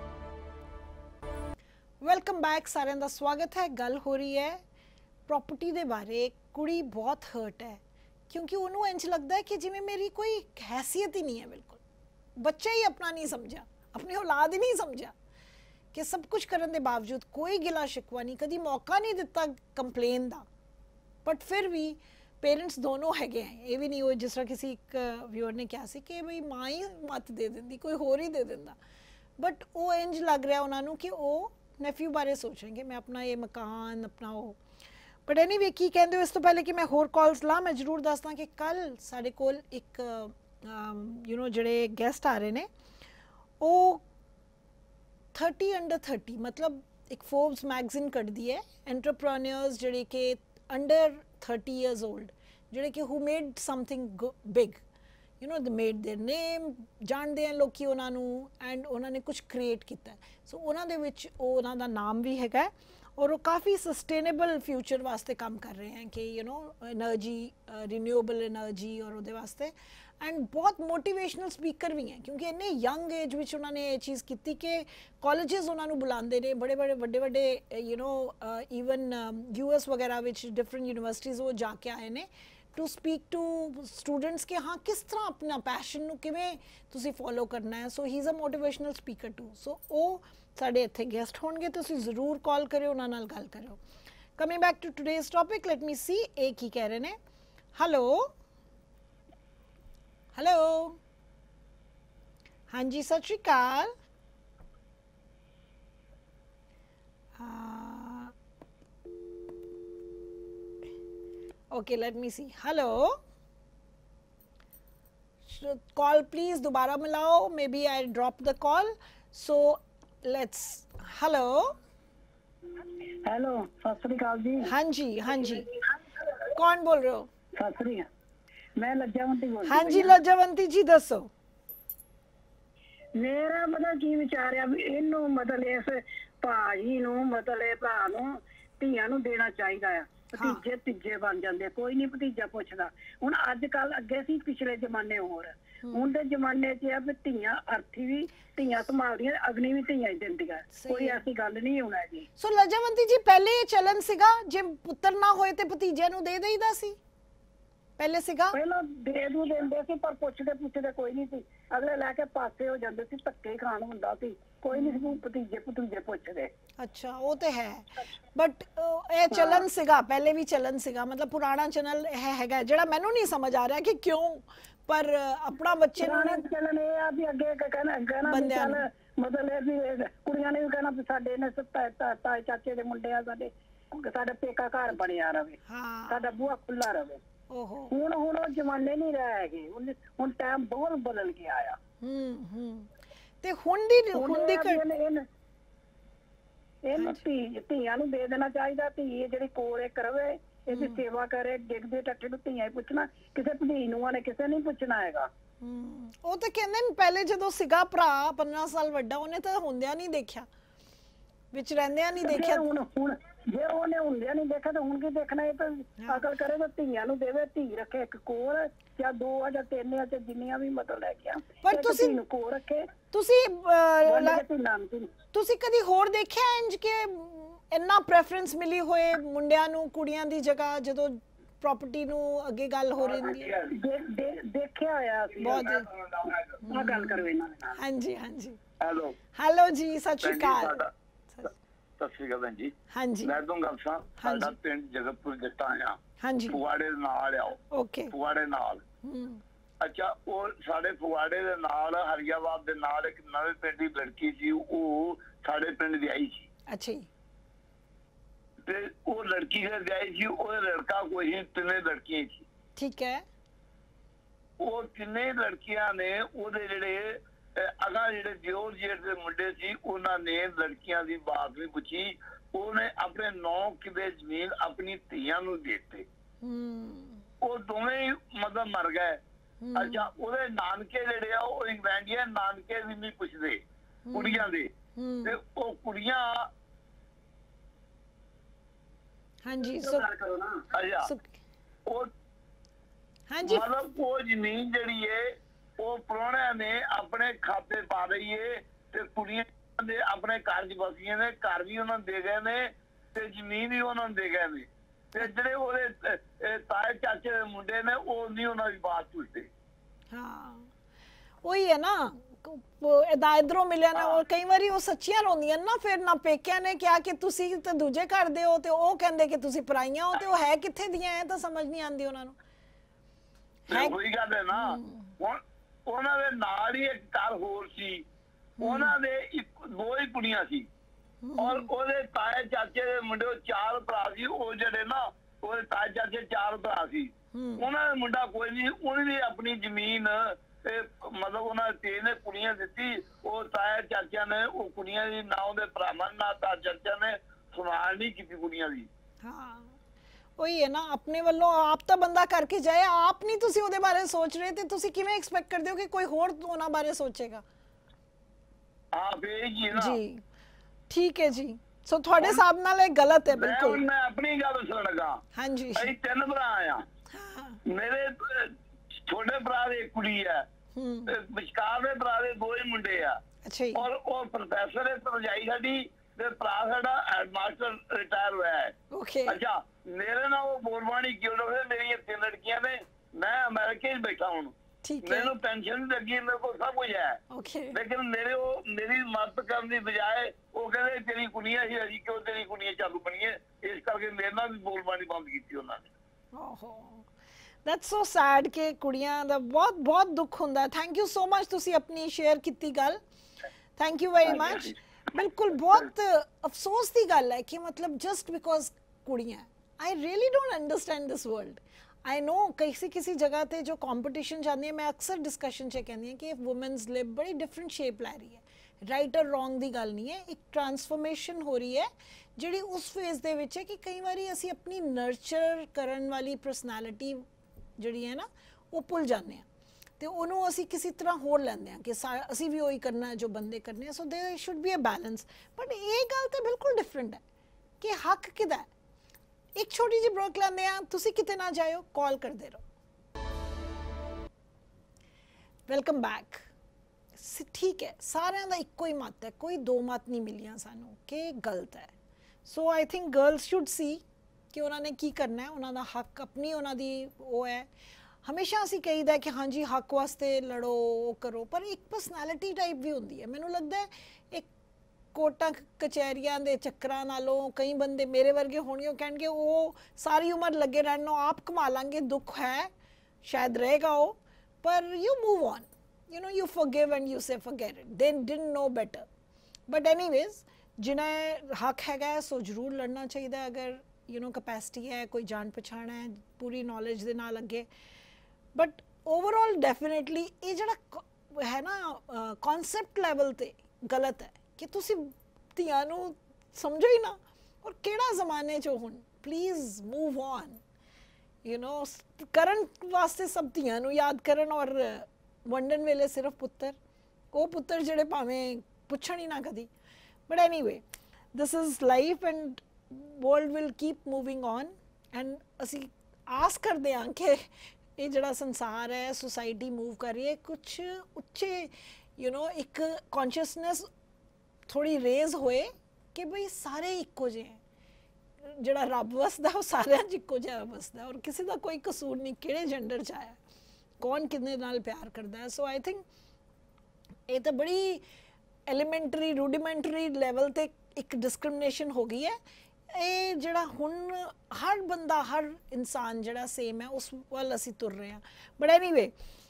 Welcome back, सारे का स्वागत है। गल हो रही है प्रॉपर्टी के बारे। कुड़ी बहुत हर्ट है क्योंकि उन्होंने इंज लगता है कि जिमें मेरी कोई हैसियत ही नहीं है, बिल्कुल बच्चा ही अपना नहीं समझा, अपनी औलाद ही नहीं समझा, कि सब कुछ करने के बावजूद कोई गिला शिकवा नहीं, कभी मौका नहीं दिता कंप्लेन का। बट फिर भी पेरेंट्स दोनों हैगे हैं, ये भी नहीं हो जिस तरह किसी एक व्यूअर ने कहा सी कि भाई माँ ही मत दे देंदी, कोई होर ही दे देंदा। बट वो इंज लग रहा उन्होंने कि वो नेफ्यू बारे सोचेंगे, मैं अपना ये मकान अपना वो। बट एनीवे की कहते हो, इस तो पहले कि मैं होर कॉल्स ला, मैं जरूर दसदा कि कल साढ़े कोल एक यू नो जिहड़े गेस्ट आ रहे ने, वो 30 अंडर 30 मतलब एक फोर्ब्स मैगजीन कढ़दी है, एंटरप्रेन्योर्स जिहड़े कि अंडर 30 ईयर्स ओल्ड, जिहड़े कि who made something big, you know they made their name, जानते हैं लोग उन्होंने, एंड उन्होंने कुछ क्रिएट किया। सो उन्होंने विच उन्हों दा नाम भी हैगा, और वो काफ़ी सस्टेनेबल फ्यूचर वास्ते काम कर रहे हैं कि you know energy, renewable energy, और वो वास्ते। एंड बहुत मोटिवेशनल स्पीकर भी हैं क्योंकि इन्ने यंग एज में उन्होंने ये चीज़ की कि कॉलेजेस उन्होंने बुलाते हैं, बड़े बड़े वड्डे वड्डे यू नो ईवन US वगैरह विच डिफरेंट यूनिवर्सिटीज़ वो जाके आए हैं टू स्पीक टू स्टूडेंट्स के हाँ किस तरह अपना पैशन नूं किवें तुसीं फॉलो करना है। So he is a motivational speaker too. सो वो साढ़े इत्थे गेस्ट होणगे, तुसीं जरूर कॉल करियो, उन्हां नाल गल करियो। Coming back to today's topic, let me see ए की कह रहे ने। हेलो हेलो, हाँ जी सत श्री अकाल। Okay let me see. Hello, call please दोबारा मिलाओ, maybe I drop the call, so let's. Hello hello, सत श्री अकाल जी। हाँ जी, हाँ जी, कौन बोल रहे हो? सत श्री अकाल, मैं लज्जावंती बोल रही। हाँ जी लज्जावंती जी दसो। मेरा मतलब की विचार है भी इनू मतलब इस भाजी नू मतलब भरा नू धीआं नू देना चाहिदा है। भतीजे तिजे बन जाते, कोई नहीं भतीजा पुछदा। हुण अज कल अगे सी पिछले जमाने होर, ਹੁਣ ਦੇ ਜ਼ਮਾਨੇ 'ਚ ਆ ਵੀ ਧੀਆਂ ਅਰਥੀ ਵੀ ਧੀਆਂ ਸੰਭਾਲਦੀਆਂ, ਅਗਨੀ ਵੀ ਧੀਆਂ ਹੀ ਦਿੰਦੀਆਂ, ਕੋਈ ਐਸੀ ਗੱਲ ਨਹੀਂ ਹੋਣਾ ਜੀ। ਸੋ ਲਜਾਵੰਤੀ ਜੀ ਪਹਿਲੇ ਇਹ ਚਲਨ ਸੀਗਾ ਜੇ ਪੁੱਤਰ ਨਾ ਹੋਏ ਤੇ ਭਤੀਜਿਆਂ ਨੂੰ ਦੇ ਦੇਈਦਾ ਸੀ, ਪਹਿਲੇ ਸੀਗਾ? ਪਹਿਲਾਂ ਦੇ ਦੂ ਦਿੰਦੇ ਸੀ ਪਰ ਪੁੱਛਦੇ ਕੋਈ ਨਹੀਂ ਸੀ, ਅਗਲੇ ਲੈ ਕੇ ਪਾਸੇ ਹੋ ਜਾਂਦੇ ਸੀ, ਧੱਕੇ ਖਾਣ ਹੁੰਦਾ ਸੀ, ਕੋਈ ਨਹੀਂ ਸੀ ਭਤੀਜੇ ਪੁੱਛਦੇ। ਅੱਛਾ, ਉਹ ਤੇ ਹੈ, ਬਟ ਇਹ ਚਲਨ ਸੀਗਾ, ਪਹਿਲੇ ਵੀ ਚਲਨ ਸੀਗਾ, ਮਤਲਬ ਪੁਰਾਣਾ ਚੈਨਲ ਹੈਗਾ ਜਿਹੜਾ ਮੈਨੂੰ ਨਹੀਂ ਸਮਝ ਆ ਰਿਹਾ ਕਿ ਕਿਉਂ, ਪਰ ਆਪਣਾ ਬੱਚੇ ਨੂੰ ਚਲਨ ਇਹ ਆ ਵੀ ਅੱਗੇ ਕਹਿਣਾ ਚੱਲ ਮਤਲਬ ਇਹ ਵੀ ਕੁੜੀਆਂ ਨੇ ਵੀ ਕਹਿਣਾ ਵੀ ਸਾਡੇ ਨੇ ਤਾਏ ਚਾਚੇ ਦੇ ਮੁੰਡੇ ਆ, ਸਾਡਾ ਪੇਕਾ ਘਰ ਬਣਿਆ ਰਵੇ, ਸਾਡਾ ਬੂਹਾ ਖੁੱਲਾ ਰਵੇ। ਹੁਣ ਉਹ ਜ਼ਮਾਨੇ ਨਹੀਂ ਰਹੇ ਹੈਗੇ, ਹੁਣ ਟਾਈਮ ਬਹੁਤ ਬਦਲ ਗਿਆ ਆ। ਤੇ ਹੁਣ ਦੀ ਇਹਨੂੰ ਧੀਆਂ ਨੂੰ ਦੇ ਦੇਣਾ ਚਾਹੀਦਾ, ਧੀ ਜਿਹੜੀ ਕੋਲ ਇੱਕ ਰਵੇ, ਇਹਦੀ ਸੇਵਾ ਕਰੇ, ਡਿੱਗਦੇ ਟੱਟੇ ਨੂੰ ਧੀਆਂ ਹੀ ਪੁੱਛਣਾ, ਕਿਸੇ ਭਤੀ ਨੂੰ ਨੇ ਕਿਸੇ ਨਹੀਂ ਪੁੱਛਣਾ ਹੈਗਾ। ਉਹ ਤਾਂ ਕਹਿੰਦੇ ਨੇ ਪਹਿਲੇ ਜਦੋਂ ਸੀਗਾ ਭਰਾ 15 ਸਾਲ ਵੱਡਾ, ਉਹਨੇ ਤਾਂ ਹੁੰਦਿਆਂ ਨਹੀਂ ਦੇਖਿਆ, ਵਿੱਚ ਰਹਿੰਦਿਆਂ ਨਹੀਂ ਦੇਖਿਆ। ਹੁਣ ਜੇ ਉਹਨੇ ਹੁੰਦਿਆਂ ਨਹੀਂ ਦੇਖਿਆ ਤਾਂ ਹੁਣ ਕੀ ਦੇਖਣਾ, ਇਹ ਤਾਂ ਅਕਲ ਕਰੇ ਤਾਂ ਧੀਆਂ ਨੂੰ ਦੇਵੇ, ਧੀ ਰੱਖੇ ਇੱਕ ਕੋਲ, ਜਾਂ 2 ਜਾਂ 3 ਜਾਂ ਜਿੰਨੀਆਂ ਵੀ ਮਤਲਬ ਲੈ ਗਿਆ, ਪਰ ਤੁਸੀਂ ਨੂੰ ਕੋਲ ਰੱਖੇ। ਤੁਸੀਂ ਕਦੀ ਹੋਰ ਦੇਖਿਆ ਇੰਜ ਕਿ ਇੰਨਾ ਪ੍ਰੈਫਰੈਂਸ ਮਿਲੀ ਹੋਏ ਮੁੰਡਿਆਂ ਨੂੰ ਕੁੜੀਆਂ ਦੀ ਜਗ੍ਹਾ ਜਦੋਂ ਪ੍ਰਾਪਰਟੀ ਨੂੰ ਅੱਗੇ ਗੱਲ ਹੋ ਰਹੀ ਹੈ? ਦੇਖਿਆ ਹੋਇਆ ਸੀ ਬਹੁਤ। ਆ ਗੱਲ ਕਰੋ ਇਹਨਾਂ ਨਾਲ। ਹਾਂਜੀ ਹਾਂਜੀ, ਹੈਲੋ ਜੀ, ਸਤਿ ਸ਼੍ਰੀ ਅਕਾਲ। ਸਤਿ ਸ਼੍ਰੀ ਅਕਾਲ ਭੈਣ ਜੀ। ਹਾਂਜੀ, ਮੈਂ ਤੋਂ ਗੱਲ ਸਾਂ, ਸਾਡਾ ਪਿੰਡ ਜਗਤਪੁਰ ਜੱਟਾਂ ਆ। ਹਾਂਜੀ, ਫਗਵਾੜੇ ਦੇ ਨਾਲ ਆ। ਓਕੇ, ਫਗਵਾੜੇ ਨਾਲ। ਅੱਛਾ, ਉਹ ਸਾਡੇ ਫਗਵਾੜੇ ਦੇ ਨਾਲ ਹਰੀਆਬਾਦ ਦੇ ਨਾਲ ਇੱਕ ਨਵੇਂ ਪਿੰਡ ਦੀ ਲੜਕੀ ਸੀ, ਉਹ ਸਾਡੇ ਪਿੰਡ ਦੀ ਆਈ ਸੀ। ਅੱਛਾ ਜੀ। ਤੇ ਉਹ ਲੜਕੀ ਦੇ ਵਿਆਹੀ ਸੀ, ਉਹਦਾ ਲੜਕਾ ਕੋਈ ਨਹੀਂ, 3 ਲੜਕੀਆਂ ਸੀ। ਠੀਕ ਹੈ। ਉਹ 3 ਲੜਕੀਆਂ ਨੇ ਉਹਦੇ ਜਿਹੜੇ ਅਗਾ ਜਿਹੜੇ ਦਿਓਰ ਜੇਠ ਦੇ ਮੁੰਡੇ ਸੀ, ਉਹਨਾਂ ਨੇ ਲੜਕੀਆਂ ਦੀ ਬਾਤ ਨਹੀਂ ਪੁੱਛੀ, ਉਹਨੇ ਆਪਣੇ 9 ਕਿੱਲੇ ਜ਼ਮੀਨ ਆਪਣੀ ਧੀਆਂ ਨੂੰ ਦੇ ਦਿੱਤੇ। ਉਹ ਦੋਵੇਂ ਮਤਲਬ ਮਰ ਗਏ। ਅੱਛਾ, ਉਹਦੇ ਨਾਨਕੇ ਜਿਹੜੇ ਆ ਉਹ ਇੰਗਲੈਂਡੀਅਨ ਨਾਨਕੇ ਵੀ ਨਹੀਂ ਪੁੱਛਦੇ ਕੁੜੀਆਂ ਦੇ, ਤੇ ਉਹ ਕੁੜੀਆਂ ਹਾਂਜੀ ਉਹ ਮਤਲਬ ਉਹ ਜ਼ਮੀਨ ਜਿਹੜੀ ਏ ਉਹ ਪ੍ਰਾਹੁਣਿਆਂ ਨੇ ਆਪਣੇ ਖਾਤੇ ਪਾ ਲਈ ਏ, ਤੇ ਕੁੜੀਆਂ ਦੇ ਆਪਣੇ ਘਰ 'ਚ ਬਸੀਆਂ ਨੇ, ਘਰ ਵੀ ਉਹਨਾਂ ਨੂੰ ਦੇ ਗਏ ਨੇ ਤੇ ਜ਼ਮੀਨ ਵੀ ਉਹਨਾਂ ਨੂੰ ਦੇ ਗਏ ਨੇ, ਤੇ ਜਿਹੜੇ ਉਹਦੇ ਤਾਏ ਚਾਚੇ ਦੇ ਮੁੰਡੇ ਨੇ ਉਹ ਨਹੀਂ ਉਹਨਾਂ ਦੀ ਬਾਤ ਪੁੱਛਦੇ। ਹਾਂ, ਉਹੀ ਹੈ ਨਾ, ਇਧਰੋਂ ਮਿਲਿਆ ਨਾ, ਔਰ ਕਈ ਵਾਰੀ ਉਹ ਸੱਚੀਆਂ ਰੋਂਦੀਆਂ ਨਾ, ਫਿਰ ਨਾ ਪੇਕਿਆਂ ਨੇ ਕਿਹਾ ਕਿ ਤੁਸੀਂ ਤੇ ਦੂਜੇ ਘਰ ਦੇ ਹੋ, ਤੇ ਉਹ ਕਹਿੰਦੇ ਕਿ ਤੁਸੀਂ ਪਰਾਈਆਂ ਹੋ, ਤੇ ਉਹ ਹੈ ਕਿੱਥੇ ਦੀਆਂ ਹੈ ਤਾਂ ਸਮਝ ਨਹੀਂ ਆਉਂਦੀ ਉਹਨਾਂ ਨੂੰ। ਉਹੀ ਗੱਲ ਹੈ ਨਾ, ਹੁਣ ਉਹਨਾਂ ਦੇ ਨਾਲ ਹੀ ਇੱਕ ਘਰ ਹੋਰ ਸੀ, ਉਹਨਾਂ ਦੇ 2 ਹੀ ਕੁੜੀਆਂ ਸੀ, ਔਰ ਉਹਦੇ ਤਾਏ ਚਾਚੇ ਦੇ ਮੁੰਡੇ 4 ਭਰਾ ਸੀ। ਉਹ ਜਿਹੜੇ ਨਾ ਉਹਦੇ ਤਾਏ ਚਾਚੇ 4 ਭਰਾ ਸੀ, ਉਹਨਾਂ ਦਾ ਮੁੰਡਾ ਕੋਈ ਨਹੀਂ, ਉਹਨੇ ਵੀ ਆਪਣੀ ਜ਼ਮੀਨ ਮਤਲਬ ਉਹਨਾਂ ਦੇ 3 ਕੁੜੀਆਂ ਦਿੱਤੀ। ਉਹ ਤਾਏ ਚਾਚਿਆਂ ਨੇ ਉਹ ਕੁੜੀਆਂ ਦੀ ਨਾ ਉਹਦੇ ਭਰਾਵਾਂ ਨਾ ਤਾਏ ਚਾਚਿਆਂ ਨੇ ਸੁਣਾਲ ਨਹੀਂ ਕੀਤੀ ਕੁੜੀਆਂ ਦੀ। ਹਾਂ, ਉਹੀ ਹੈ ਨਾ, ਆਪਣੇ ਵੱਲੋਂ ਆਪ ਤਾਂ ਬੰਦਾ ਕਰਕੇ ਜਾਏ, ਆਪ ਨਹੀਂ ਤੁਸੀਂ ਉਹਦੇ ਬਾਰੇ ਸੋਚ ਰਹੇ, ਤੇ ਤੁਸੀਂ ਕਿਵੇਂ ਐਕਸਪੈਕਟ ਕਰਦੇ ਹੋ ਕਿ ਕੋਈ ਹੋਰ ਉਹਨਾਂ ਬਾਰੇ ਸੋਚੇਗਾ? ਜੀ ਠੀਕ ਹੈ ਜੀ। ਸੋ ਤੁਹਾਡੇ ਹਿਸਾਬ ਨਾਲ ਇਹ ਗਲਤ ਹੈ ਬਿਲਕੁਲ। ਮੈਂ ਆਪਣੀ ਗੱਲ ਸੁਣ ਲਗਾ। ਹਾਂਜੀ, ਅਸੀਂ 3 ਭਰਾ ਆ। ਮੇਰੇ ਛੋਟੇ ਭਰਾ ਦੀ ਕੁੜੀ ਹੈ, ਵਿਚਕਾਰ ਦੇ ਭਰਾ ਦੇ 2 ਹੀ ਮੁੰਡੇ ਆ। ਔਰ ਉਹ ਪ੍ਰੋਫੈਸਰ ਹੈ, ਭਰਜਾਈ ਸਾਡੀ ਤੇ ਭਰਾ ਸਾਡਾ ਹੈਡਮਾਸਟਰ ਰਿਟਾਇਰ ਹੋਇਆ ਹੈ। ਅੱਛਾ, ਮੇਰੇ ਨਾਲ ਉਹ ਬੋਲਬਾਣੀ ਕਿਉਂ ਰਹੇ, ਮੇਰੀਆਂ 3 ਲੜਕੀਆਂ ਨੇ, ਮੈਂ ਅਮਰੀਕਾ 'ਚ ਬੈਠਾ ਹੁਣ, ਮੈਨੂੰ ਪੈਨਸ਼ਨ ਲੱਗੀ, ਮੇਰੇ ਕੋਲ ਸਭ ਕੁਝ ਹੈ, ਲੇਕਿਨ ਮੇਰੀ ਮਦਦ ਕਰਨ ਦੀ ਬਜਾਏ ਉਹ ਕਹਿੰਦੇ ਤੇਰੀ ਕੁੜੀਆਂ ਸੀ, ਅਸੀਂ ਕਿਉਂ ਤੇਰੀ ਕੁੜੀਆਂ ਚਾਲੂ ਬਣੀਏ, ਇਸ ਕਰਕੇ ਮੇਰੇ ਨਾਲ ਵੀ ਬੋਲਬਾਣੀ ਬੰਦ ਕੀਤੀ ਉਹਨਾਂ ਨੇ। That's so sad ਕਿ ਕੁੜੀਆਂ ਦਾ ਬਹੁਤ ਬਹੁਤ ਦੁੱਖ ਹੁੰਦਾ। ਥੈਂਕ ਯੂ ਸੋ ਮਚ, ਤੁਸੀਂ ਆਪਣੀ ਸ਼ੇਅਰ ਕੀਤੀ ਗੱਲ, ਥੈਂਕ ਯੂ ਵੈਰੀ ਮਚ। ਬਿਲਕੁਲ ਬਹੁਤ ਅਫਸੋਸ ਦੀ ਗੱਲ ਹੈ ਕਿ ਮਤਲਬ ਜਸਟ ਬਿਕੋਜ਼ ਕੁੜੀਆਂ, I really don't understand this world. I know किसी जगह पे जो कंपटीशन जाती है, मैं अक्सर डिस्कशन च कहती हूँ कि वुमेन्स लिब बड़ी डिफरेंट शेप लै रही है, राइट और रॉन्ग की गल नहीं है, एक ट्रांसफॉर्मेशन हो रही है जिहड़ी उस फेज दे विच है कि कई बारी असी अपनी नर्चर करन वाली परसनैलिटी जिहड़ी है ना वो भुल जाते हैं, तो उन्होंने असी किसी तरह होर लैंदे हैं कि असी भी वही करना है जो बंदे करने हैं। So there should be a balance, but ये गल तो बिल्कुल डिफरेंट है कि हक किदा है। एक छोटी जी ब्रेक लेंदे आ, तुसी किते ना जाओ, कॉल करते रहो। Welcome back. ਠੀਕ ਹੈ, ਸਾਰਿਆਂ ਦਾ ਇੱਕੋ ਹੀ ਮਤ ਹੈ, ਕੋਈ ਦੋ ਮਤ ਨਹੀਂ ਮਿਲੀਆਂ ਸਾਨੂੰ ਕਿ ਗਲਤ ਹੈ। So I think girls should see ਕਿ ਉਹਨਾਂ ਨੇ ਕੀ ਕਰਨਾ ਹੈ, ਉਹਨਾਂ ਦਾ ਹੱਕ ਆਪਣੀ ਉਹਨਾਂ ਦੀ ਉਹ ਹੈ। ਹਮੇਸ਼ਾ ਅਸੀਂ ਕਹੀਦਾ ਕਿ ਹਾਂਜੀ ਹੱਕ ਵਾਸਤੇ ਲੜੋ, ਉਹ ਕਰੋ, ਪਰ ਇੱਕ ਪਰਸਨੈਲਿਟੀ ਟਾਈਪ ਵੀ ਹੁੰਦੀ ਹੈ। ਮੈਨੂੰ ਲੱਗਦਾ ਹੈ ਇੱਕ ਕੋਟਾਂ ਕਚਹਿਰੀਆਂ ਦੇ ਚੱਕਰਾਂ ਨਾਲੋਂ ਕਈ ਬੰਦੇ ਮੇਰੇ ਵਰਗੇ ਹੋਣਗੇ, ਉਹ ਕਹਿਣਗੇ ਉਹ ਸਾਰੀ ਉਮਰ ਲੱਗੇ ਰਹਿਣ ਨੂੰ ਆਪ ਕਮਾ ਲਾਂਗੇ, ਦੁੱਖ ਹੈ ਸ਼ਾਇਦ ਰਹੇਗਾ ਉਹ, ਪਰ you move on, you know, you forgive and you say forget it, they didn't know better, but anyways जिन्हें हक हैगा सो जरूर लड़ना चाहिए अगर you know कैपेसिटी है, कोई जान पहचान है, पूरी नॉलेज दे नाल अगे। बट ओवरऑल डेफिनेटली ये जिहड़ा है ना कॉन्सैप्ट लैवल ते गलत है कि तुसी धीआं नूं समझो ही ना, और किहड़ा ज़माने च हुण, please move on, you know, करन वास्ते सब धीआं नूं याद करन, और वंडन वेले सिर्फ पुत्तर, वो पुत्तर जिहड़े भावें पुछण ही ना कदी। But anyway this is life and world will keep moving on, and असी आस करते हैं कि ये जिहड़ा संसार है, सोसाइटी मूव कर रही है, कुछ उच्चे यू नो एक कॉन्शियसनेस थोड़ी रेज होए कि बई सारे इक्को जे हैं, जिहड़ा रब वसदा वो सारिਆਂ 'ਚ ਇੱਕੋ ਜਿਹਾ वसदा, और किसी का कोई कसूर नहीं किहड़े जेंडर 'ਚ आया, कौन कितने नाल प्यार करता है। सो आई थिंक ये तो बड़ी एलीमेंटरी रूडीमेंटरी लैवल ते एक डिस्क्रिमिनेशन हो गई है। ये जिहड़ा हुण हर बंदा हर इंसान जिहड़ा सेम है उस वल असीं तुर रहे हैं। बट एनीवे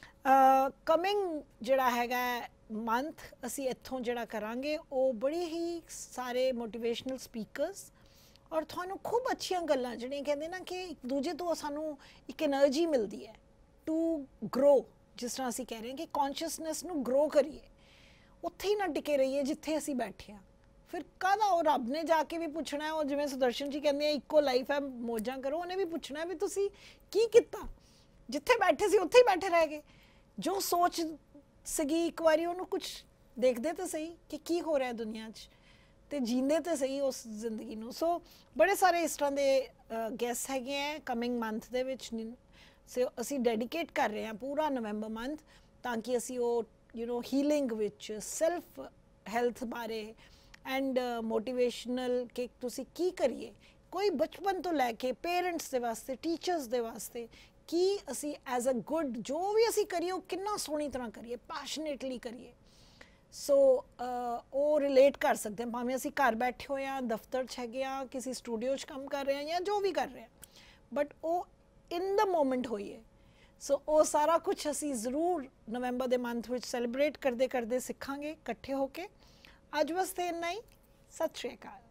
कमिंग जिहड़ा हैगा मंथ असीं इत्थों जिहड़ा करांगे वो बड़ी ही सारे मोटिवेशनल स्पीकर्स और तुहानूं खूब अच्छियां गल्लां जिहड़ियां कहंदे ना कि एक दूजे तो सानूं एक एनर्जी मिलती है टू ग्रो, जिस तरह असीं कह रहे हैं कि कॉन्शियसनैस नूं ग्रो करिए, उत्थे ही ना टिके रहिए जिथे असीं बैठे हाँ। फिर कहदा वो रब ने जाके भी पूछना है, और जिवें सुदर्शन जी कहंदे इक्को लाइफ है मौजां करो, उन्हें भी पूछना है भी तुसीं की कीता, जिथे बैठे सी उत्थे ही बैठे रह गए। जो सोच सीगी एक बारी उहनूं कुछ देखदे तो सही कि की हो रहा है दुनिया 'च, ते जींदे तो सही उस जिंदगी नूं। सो बड़े सारे इस तरह के गैस्ट हैगे हैं कमिंग मंथ दे विच, सो असी डेडिकेट कर रहे हैं पूरा नवंबर मंथ, ताकि असी वो you know healing which self health बारे एंड मोटिवेशनल कि तुसी की करिए, कोई बचपन तो लैके पेरेंट्स दे वास्ते, टीचर्स दे वास्ते कि असी एज अ गुड जो भी असी करिए वो कितना सोहनी तरह करिए, पैशनेटली करिए। सो वो रिलेट कर सकते हैं, भावें असी घर बैठे हो या दफ्तर च हैगे आ, किसी स्टूडियो च काम कर रहे हैं या जो भी कर रहे हैं, बट वो इन द मोमेंट होइए। सो वो सारा कुछ असी जरूर नवंबर के मंथ में सैलीब्रेट करते करते सीखांगे इकट्ठे होके। अज वास्ते इन्ना ही, सत श्री अकाल।